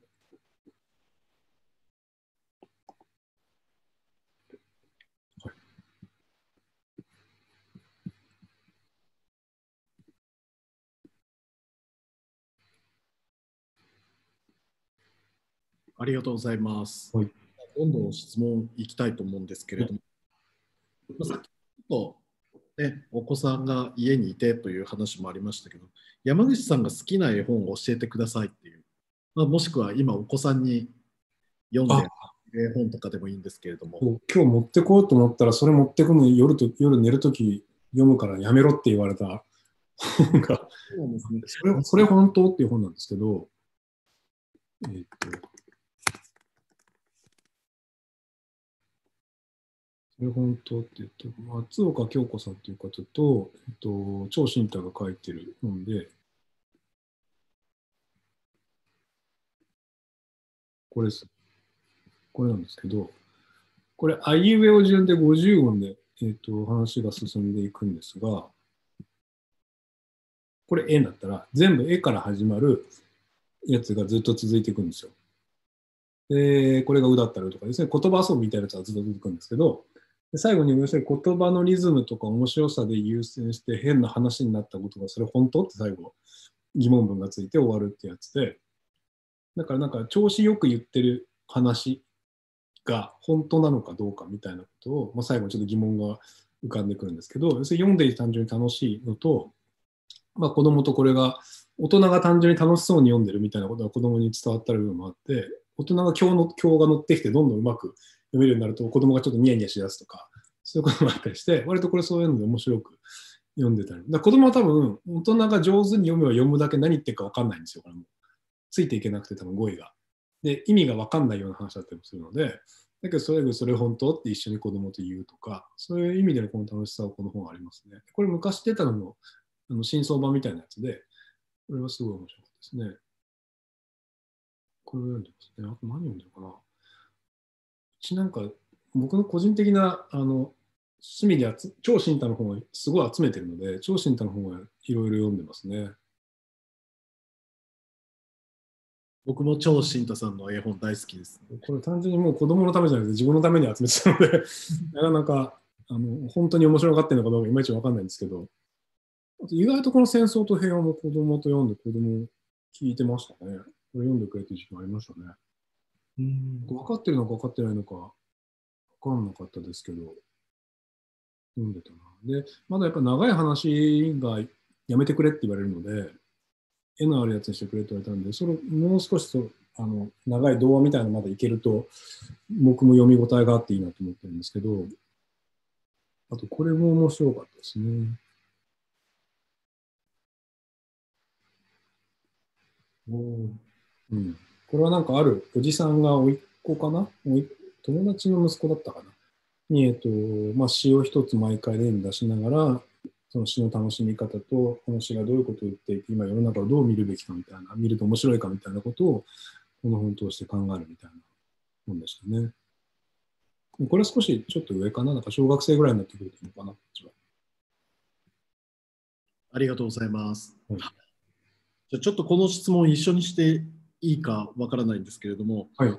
はい、 ありがとうございます。 はい、 どんどん質問いきたいと思うんですけれども、さっきちょっと、ね、お子さんが家にいてという話もありましたけど、山口さんが好きな絵本を教えてくださいっていう、もしくは今お子さんに読んで絵本とかでもいいんですけれども。 今日持ってこうと思ったら、それ持ってくのに夜寝るとき読むからやめろって言われた本が、 そうなんですね。 それ本当っていう本なんですけど、それ本当って松岡京子さんという方と、張新太が書いてる本で、これです。これなんですけど、これ、あいうえお順で50音で、話が進んでいくんですが、これ、絵だったら、全部絵から始まるやつがずっと続いていくんですよ。で、これがうだったらとかですね、言葉遊びみたいなやつがずっと続くんですけど、で最後に要するに言葉のリズムとか面白さで優先して変な話になったことが、それ本当って最後、疑問文がついて終わるってやつで、だからなんか調子よく言ってる話が本当なのかどうかみたいなことを、まあ、最後にちょっと疑問が浮かんでくるんですけど、要するに読んでいて単純に楽しいのと、まあ、子供とこれが大人が単純に楽しそうに読んでるみたいなことが子供に伝わった部分もあって、大人が今日が乗ってきてどんどんうまく読めるようになると子供がちょっとニヤニヤしだすとか、そういうこともあったりして、割とこれそういうので面白く読んでたり。だ子供は多分大人が上手に読めば読むだけ何言ってるか分かんないんですよ、これも。ついていけなくて多分語彙が。で、意味が分かんないような話だったりもするので、だけどそれ本当って一緒に子供と言うとか、そういう意味でのこの楽しさはこの本ありますね。これ昔出たのも新装版みたいなやつで、これはすごい面白かったですね。これを読んでますね。あと何読んでるかな。うちなんか、僕の個人的な趣味で超新太の本をすごい集めてるので、超新太の本はいろいろ読んでますね。 僕も超新太さんの絵本大好きです。 これ単純にもう子供のためじゃなくて自分のために集めてたのでなかなか本当に面白がってるのかどうかいまいち分かんないんですけど、意外とこの戦争と平和も子供と読んで子供聞いてましたね。これ読んでくれてる時間ありましたね。分かってるのか分かってないのか分かんなかったですけど、読んでたな。で、まだやっぱ長い話がやめてくれって言われるので、絵のあるやつにしてくれって言われたんで、それもう少し長い童話みたいなのまだいけると、僕も読み応えがあっていいなと思ってるんですけど、あとこれも面白かったですね。うん、これはなんかあるおじさんが甥っ子かな、友達の息子だったかなに、まあ、詩を一つ毎回例に出しながら、その詩の楽しみ方と、この詩がどういうことを言っていて、今世の中をどう見るべきかみたいな、見ると面白いかみたいなことを、この本を通して考えるみたいな本でしたね。これは少しちょっと上かな、なんか小学生ぐらいになってくるのかな、こちら。 ありがとうございます。 はい、 じゃちょっとこの質問を一緒にしていいかわからないんですけれども、 はい、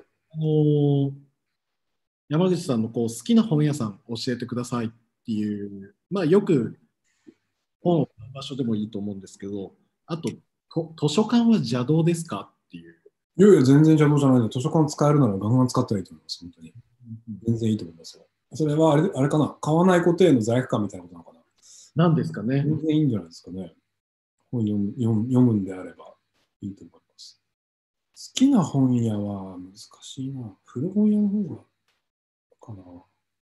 山口さんの好きな本屋さん教えてくださいっていう、よく本を買う場所でもいいと思うんですけど、あと、図書館は邪道ですかっていう。 いやいや、全然邪道じゃないの。図書館使えるならガンガン使ったらいいと思います、本当に。全然いいと思いますよ。それはあれかな、買わないことへの罪悪感みたいなことなのかな。 なんですかね。 全然いいんじゃないですかね。 本読むんであればいいと思います。好きな本屋は難しいな。古本屋の方がかな。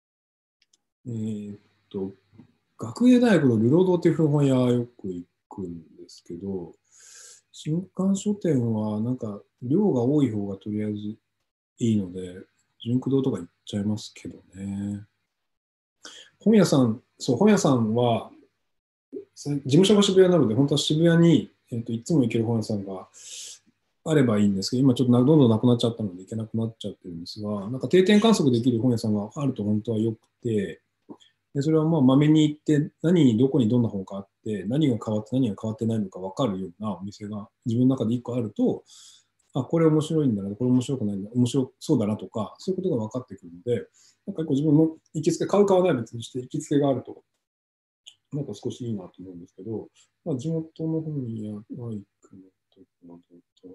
学芸大学のルロードっていう古本屋はよく行くんですけど、新刊書店はなんか量が多い方がとりあえずいいので、純駆堂とか行っちゃいますけどね。本屋さんは、事務所が渋谷なので、本当は渋谷に、いつも行ける本屋さんがあればいいんですけど、今ちょっとどんどんなくなっちゃったので行けなくなっちゃってるんですが、なんか定点観測できる本屋さんがあると本当は良くて、でそれはまあまめに行ってどこにどんな本があって何が変わって何が変わってないのか分かるようなお店が自分の中で1個あると、あ、これ面白いんだな、これ面白くないんだ、面白そうだなとか、そういうことが分かってくるので、なんか自分の行きつけ、買う買わない別にして行きつけがあると、なんか少しいいなと思うんですけど、まあ、地元の本屋は行くのと、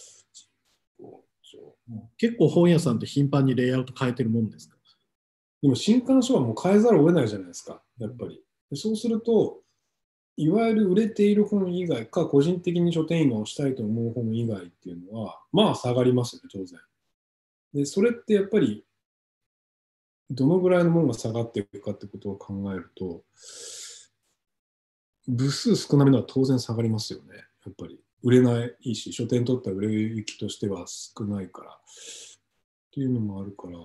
結構本屋さんって頻繁にレイアウト変えてるもんですか？ でも新刊書はもう変えざるを得ないじゃないですか、やっぱり。でそうすると、いわゆる売れている本以外か、個人的に書店員が推したいと思う本以外っていうのは、まあ下がりますよね、当然。で、それってやっぱり、どのぐらいのものが下がっていくかってことを考えると、部数少なめのは当然下がりますよね、やっぱり。売れないし、書店にとっては売れ行きとしては少ないから。っていうのもあるから、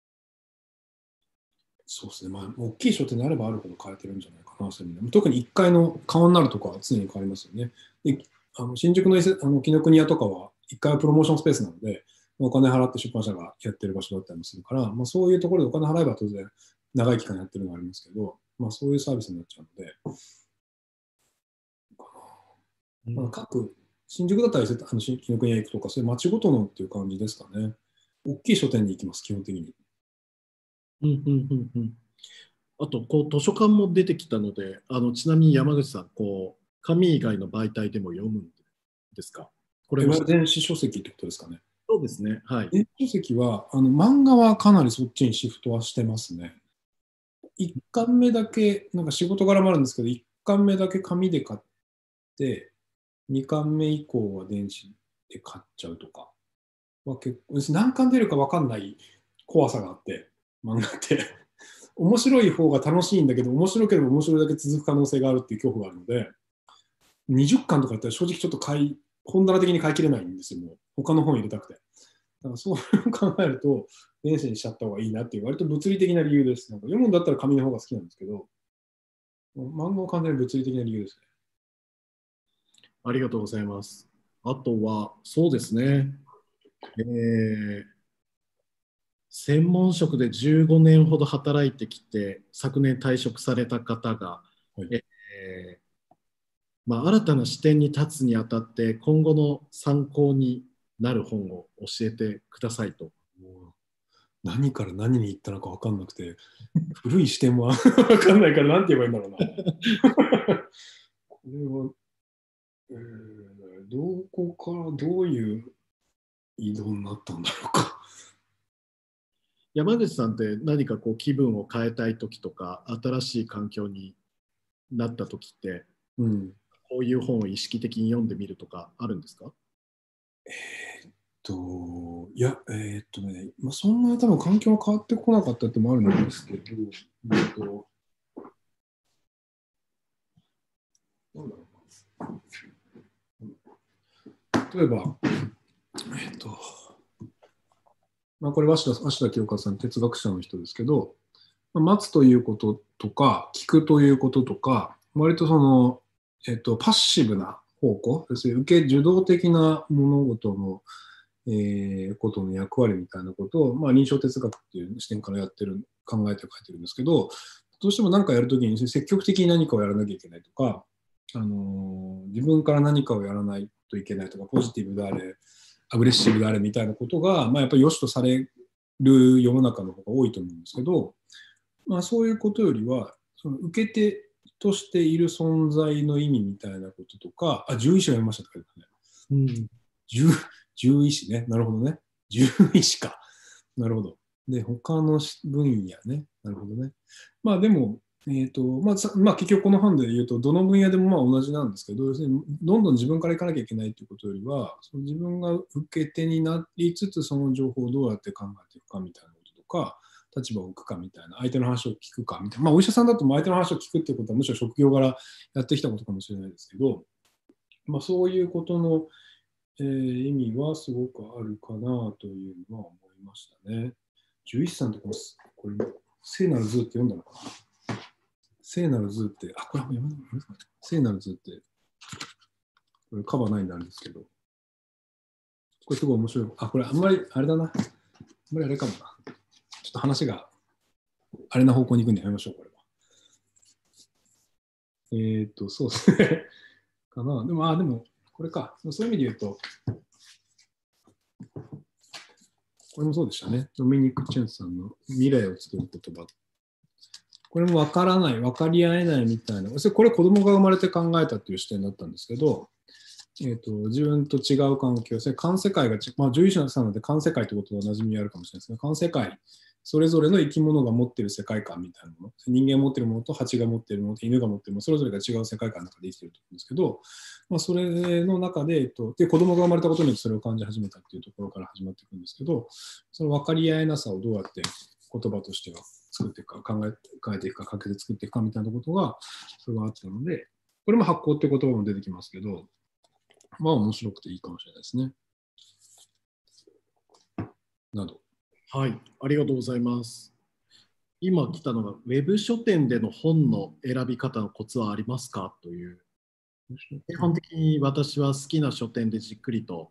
そうですね、まあ、大きい書店であればあるほど変えてるんじゃないかな、そういう意味で特に1階の顔になるとかは常に変わりますよね。で新宿の紀ノ国屋とかは1階はプロモーションスペースなので、お金払って出版社がやってる場所だったりもするから、まあ、そういうところでお金払えば当然長い期間やってるのはありますけど、まあ、そういうサービスになっちゃうので、まあ、新宿だったら紀ノ国屋行くとか、そういう街ごとのっていう感じですかね。大きい書店に行きます、基本的に。 あと図書館も出てきたので、ちなみに山口さん、紙以外の媒体でも読むんですか？これもいわゆる電子書籍ってことですかね。 そうですね。はい。 電子書籍は漫画はかなりそっちにシフトはしてますね。1巻目だけ、なんか仕事柄もあるんですけど、1巻目だけ紙で買って、2巻目以降は電子で買っちゃうとかは結構、何巻出るか分かんない怖さがあって、漫画って。面白い方が楽しいんだけど、面白ければ面白いだけ続く可能性があるっていう恐怖があるので、20巻とかやったら正直ちょっと本棚的に買い切れないんですよ、もう。他の本入れたくて。だからそういうのを考えると、電子にしちゃった方がいいなっていう、割と物理的な理由です。なんか読むんだったら紙の方が好きなんですけど、漫画は完全に物理的な理由ですね。 ありがとうございます。あとは、そうですね。専門職で15年ほど働いてきて、昨年退職された方が、 はい、 えまあ、新たな視点に立つにあたって、今後の参考になる本を教えてくださいと。 もう何から何に行ったのか分かんなくて、古い視点も分かんないから何て言えばいいんだろうな。これは、どこからどういう移動になったんだろうか。 山口さんって何か気分を変えたい時とか、新しい環境になった時って、 うん、 こういう本を意識的に読んでみるとかあるんですか？ いや、まあ、そんなに多分環境が変わってこなかったってもあるんですけど、なんだろうな。例えば、まあ、これ鷲田清和さん、哲学者の人ですけど、待つということとか、聞くということとか、割とパッシブな方向、要するに受動的な物事の、ことの役割みたいなことを、まあ、臨床哲学っていう視点から考えて書いてるんですけど、どうしても何かやるときに積極的に何かをやらなきゃいけないとか、自分から何かをやらないといけないとか、ポジティブであれ、アグレッシブであれみたいなことが、まあ、やっぱり良しとされる世の中の方が多いと思うんですけど、まあ、そういうことよりは、その受け手としている存在の意味みたいなこととか、獣医師が読みましたって書いてあるね。獣医師ね。なるほどね。獣医師か。なるほど。で、他の分野ね。なるほどね。まあでも、 結局この本で言うと、どの分野でも同じなんですけど、要するにどんどん自分からいかなきゃいけないということよりは、その自分が受け手になりつつ、その情報をどうやって考えていくかみたいなこととか、立場を置くかみたいな、相手の話を聞くかみたいな、お医者さんだと相手の話を聞くっていうことは、むしろ職業柄やってきたことかもしれないですけど、そういうことの、意味はすごくあるかなというのは思いましたね。11さんってこれ、聖なる図って読んだのかな。聖なる図って、これも読めないですかね。聖なる図って、これカバーないんであれですけど、これすごい面白い。これあんまりあれだな。あんまりあれかもな。ちょっと話があれな方向に行くんでやめましょう、これは。そうですね。かな。でも、これか。そういう意味で言うと、これもそうでしたね。ドミニク・チェンさんの未来を作る言葉。これも分からない、分かり合えないみたいな。これ子供が生まれて考えたっていう視点だったんですけど、自分と違う環境、環世界が、獣医師さんなので環世界ということは馴染みあるかもしれないですけど、環世界、それぞれの生き物が持っている世界観みたいなもの、人間が持っているものと蜂が持っているものと犬が持っているもの、それぞれが違う世界観の中で生きていると思うんですけど、それの中で、で子供が生まれたことによってそれを感じ始めたっていうところから始まっていくんですけど、その分かり合えなさをどうやって言葉としては作っていくか、考えていくか、かけて作っていくかみたいなことが、それがあったので、これも発酵って言葉も出てきますけど、面白くていいかもしれないですね。など。 はい、ありがとうございます。今来たのが、ウェブ書店での本の選び方のコツはありますかという。基本的に私は好きな書店でじっくりと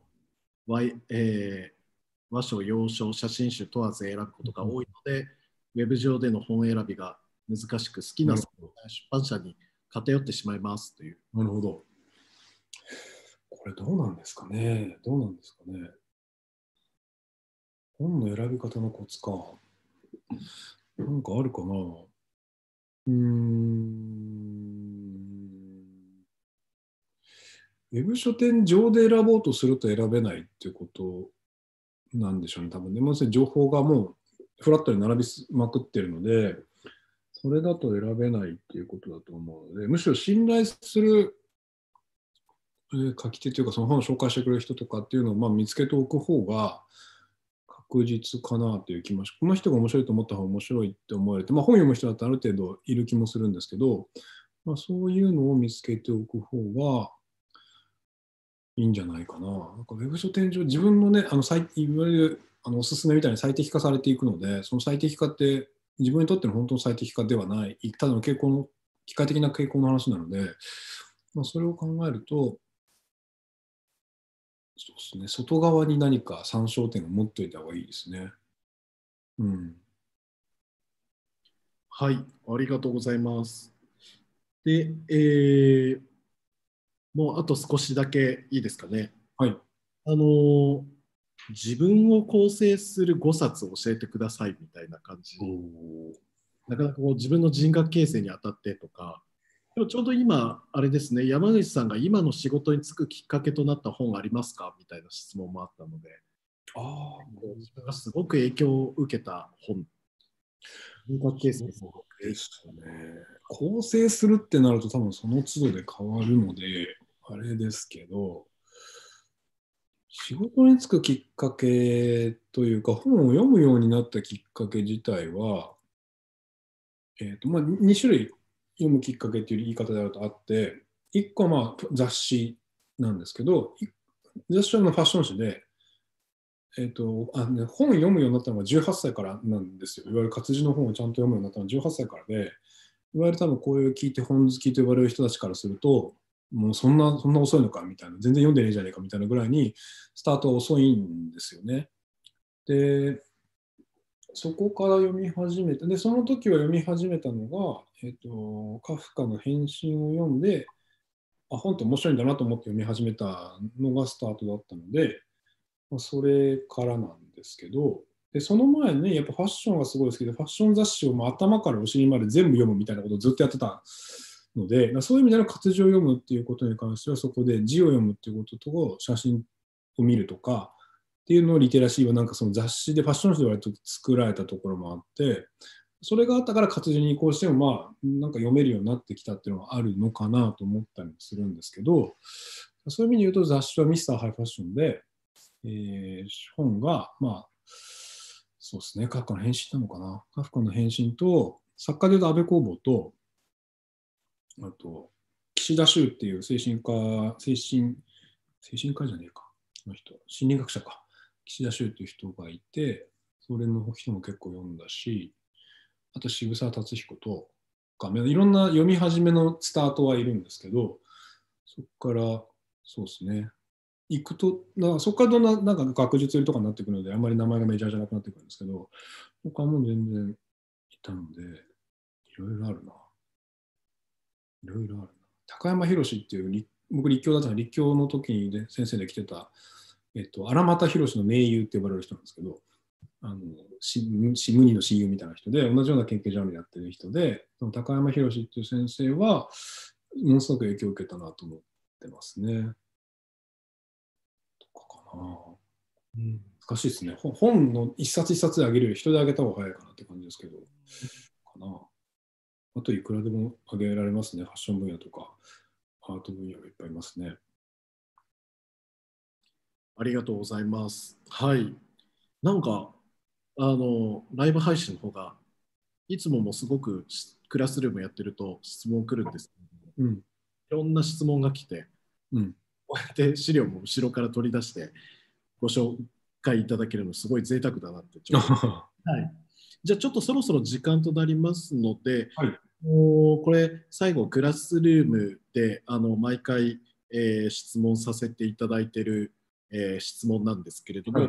和書、洋書、写真集問わず選ぶことが多いので、ウェブ上での本選びが難しく、好きな出版社に偏ってしまいますという。 なるほど。これどうなんですかね。本の選び方のコツか。なんかあるかな。ウェブ書店上で選ぼうとすると選べないっていうことなんでしょうね、多分ね。もう情報がもうフラットに並びまくってるので、それだと選べないっていうことだと思うので、むしろ信頼する書き手というか、その本を紹介してくれる人とかっていうのを見つけておく方が確実かなという気もし、この人が面白いと思った方が面白いって思われて、本読む人だってある程度いる気もするんですけど、そういうのを見つけておく方がいいんじゃないかな。なんかウェブ書店上、自分のね、いわゆるおすすめみたいに最適化されていくので、その最適化って自分にとっての本当の最適化ではない、ただの機械的な傾向の話なので、それを考えると、そうですね、外側に何か参照点を持っておいた方がいいですね。 はい、ありがとうございます。で、もうあと少しだけいいですかね。 はい。 自分を構成する5冊を教えてくださいみたいな感じ。なかなか自分の人格形成にあたってとか、でもちょうど今、あれですね、山口さんが今の仕事に就くきっかけとなった本ありますかみたいな質問もあったので、自分がすごく影響を受けた本、人格形成ですね。構成するってなると多分その都度で変わるので、あれですけど、仕事に就くきっかけというか、本を読むようになったきっかけ自体は、2種類読むきっかけっていう言い方であるとあって、1個は雑誌なんですけど、雑誌はファッション誌で、本を読むようになったのが18歳からなんですよ。いわゆる活字の本をちゃんと読むようになったのは18歳からで、いわゆる多分こういう本好きと呼ばれる人たちからすると、もうそんな遅いのかみたいな、全然読んでねえじゃねえかみたいなぐらいに、スタートは遅いんですよね。で、そこから読み始めて、で、その時は読み始めたのが、カフカの返信を読んで、本って面白いんだなと思って読み始めたのがスタートだったので、それからなんですけど、でその前にやっぱファッションがすごい好きで、ファッション雑誌を頭からお尻まで全部読むみたいなことをずっとやってたので、そういう意味での活字を読むっていうことに関しては、そこで字を読むっていうことと、写真を見るとかっていうのをリテラシーはなんかその雑誌でファッション誌で割と作られたところもあって、 それがあったから活字に移行しても、なんか読めるようになってきたっていうのはあるのかなと思ったりもするんですけど、そういう意味で言うと雑誌はミスターハイファッションで、本が、そうですね、カフカの変身なのかな。カフカの変身と、作家でいうと安部公房と、あと、岸田修っていう精神科じゃねえか、の人、心理学者か。岸田修っていう人がいて、それの人も結構読んだし、あと渋沢達彦とか、いろんな読み始めのスタートはいるんですけど、そこから、そうですね、行くと、そこからどんな、なんか学術とかになってくるので、あんまり名前がメジャーじゃなくなってくるんですけど、他も全然いたので、いろいろあるな。いろいろあるな。高山博っていう、僕立教だったので、立教の時に、ね、先生で来てた、荒俣博の盟友って呼ばれる人なんですけど、無二の親友みたいな人で、同じような研究ジャンルやってる人で、その高山博っていう先生は、ものすごく影響を受けたなと思ってますね。とかかな。難しいですね。本の一冊一冊であげるより人であげた方が早いかなって感じですけど、かな。あといくらでもあげられますね。ファッション分野とか、アート分野がいっぱいいますね。 ありがとうございます。はい。なんか、ライブ配信の方が、いつももすごくクラスルームやってると質問来るんですけど、いろんな質問が来て、こうやって資料も後ろから取り出してご紹介いただけるのすごい贅沢だなってちょっとはい。じゃあちょっとそろそろ時間となりますので、 はい、 これ最後クラスルームで毎回、質問させていただいている、質問なんですけれども、 はい、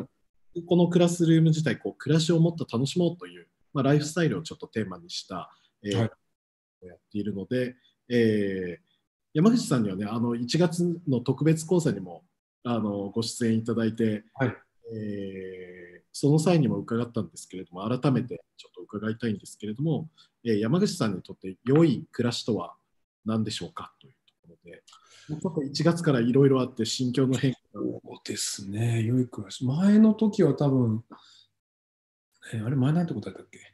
このクラスルーム自体暮らしをもっと楽しもうという、ライフスタイルをちょっとテーマにした、 はい、 やっているので、山口さんにはね1月の特別講座にもご出演いただいて、 はい、 その際にも伺ったんですけれども、改めてちょっと伺いたいんですけれども、山口さんにとって良い暮らしとは何でしょうかというところで、ちょっと1月からいろいろあって心境の変化が。 そうですね、良い暮らし。前の時は多分、あれ、前なんて答えたっけ？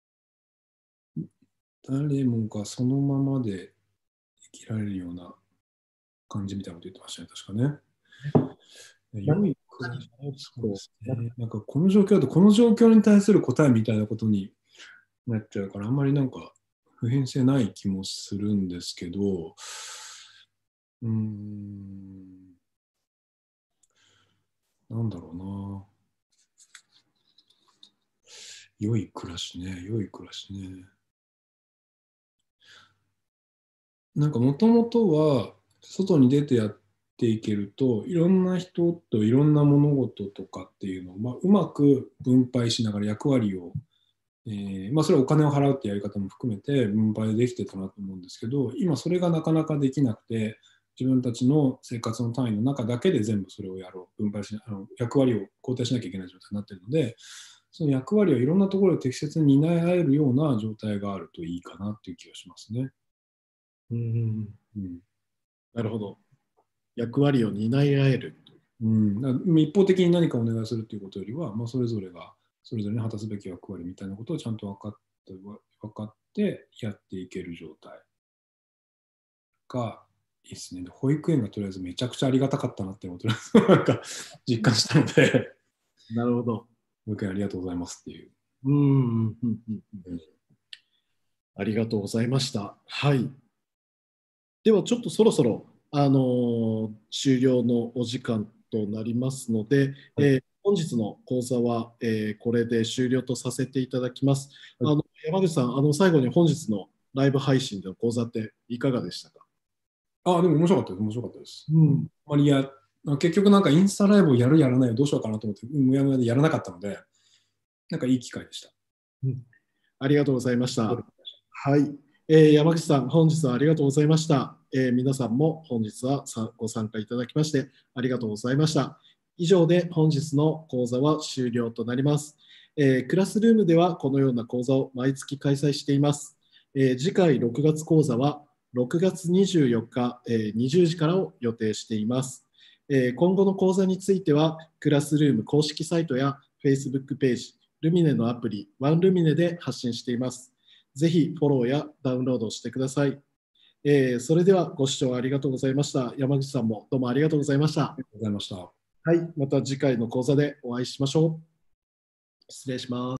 誰もがそのままで生きられるような感じみたいなこと言ってましたね、確かね。良い暮らし。そうですね。なんかこの状況だと、この状況に対する答えみたいなことになっちゃうから、あんまりなんか普遍性ない気もするんですけど、なんだろうな。良い暮らしね、良い暮らしね。なんかもともとは外に出てやっていけるといろんな人といろんな物事とかっていうのを、うまく分配しながら役割を、それはお金を払うってやり方も含めて分配できてたなと思うんですけど、今それがなかなかできなくて、自分たちの生活の単位の中だけで全部それをやろう、分配し役割を交代しなきゃいけない状態になっているので、その役割をいろんなところで適切に担えるような状態があるといいかなっていう気がしますね。 なるほど。役割を担い合える。 一方的に何かお願いするということよりは、それぞれがそれぞれに果たすべき役割みたいなことをちゃんと分かってやっていける状態がいいですね。保育園がとりあえずめちゃくちゃありがたかったなってことなんか実感したので、 なるほど。 保育園ありがとうございますっていう。 ありがとうございました。はい。ではちょっとそろそろ、終了のお時間となりますので、本日の講座は、これで終了とさせていただきます。山口さん、最後に本日のライブ配信での講座っていかがでしたか？ でも面白かったです。面白かったです。結局なんかインスタライブをやるやらないをどうしようかなと思って、むやむやでやらなかったので、なんかいい機会でした。 ありがとうございました。はい。山口さん、本日はありがとうございました。皆さんも本日はご参加いただきましてありがとうございました。以上で本日の講座は終了となります。クラスルームではこのような講座を毎月開催しています。次回6月講座は6月24日、20時からを予定しています。今後の講座についてはクラスルーム公式サイトや Facebook ページ、 ルミネのアプリ、ワンルミネで発信しています。ぜひフォローやダウンロードしてください。それではご視聴ありがとうございました。山口さんもどうもありがとうございました。 ありがとうございました。 はい、また次回の講座でお会いしましょう。失礼します。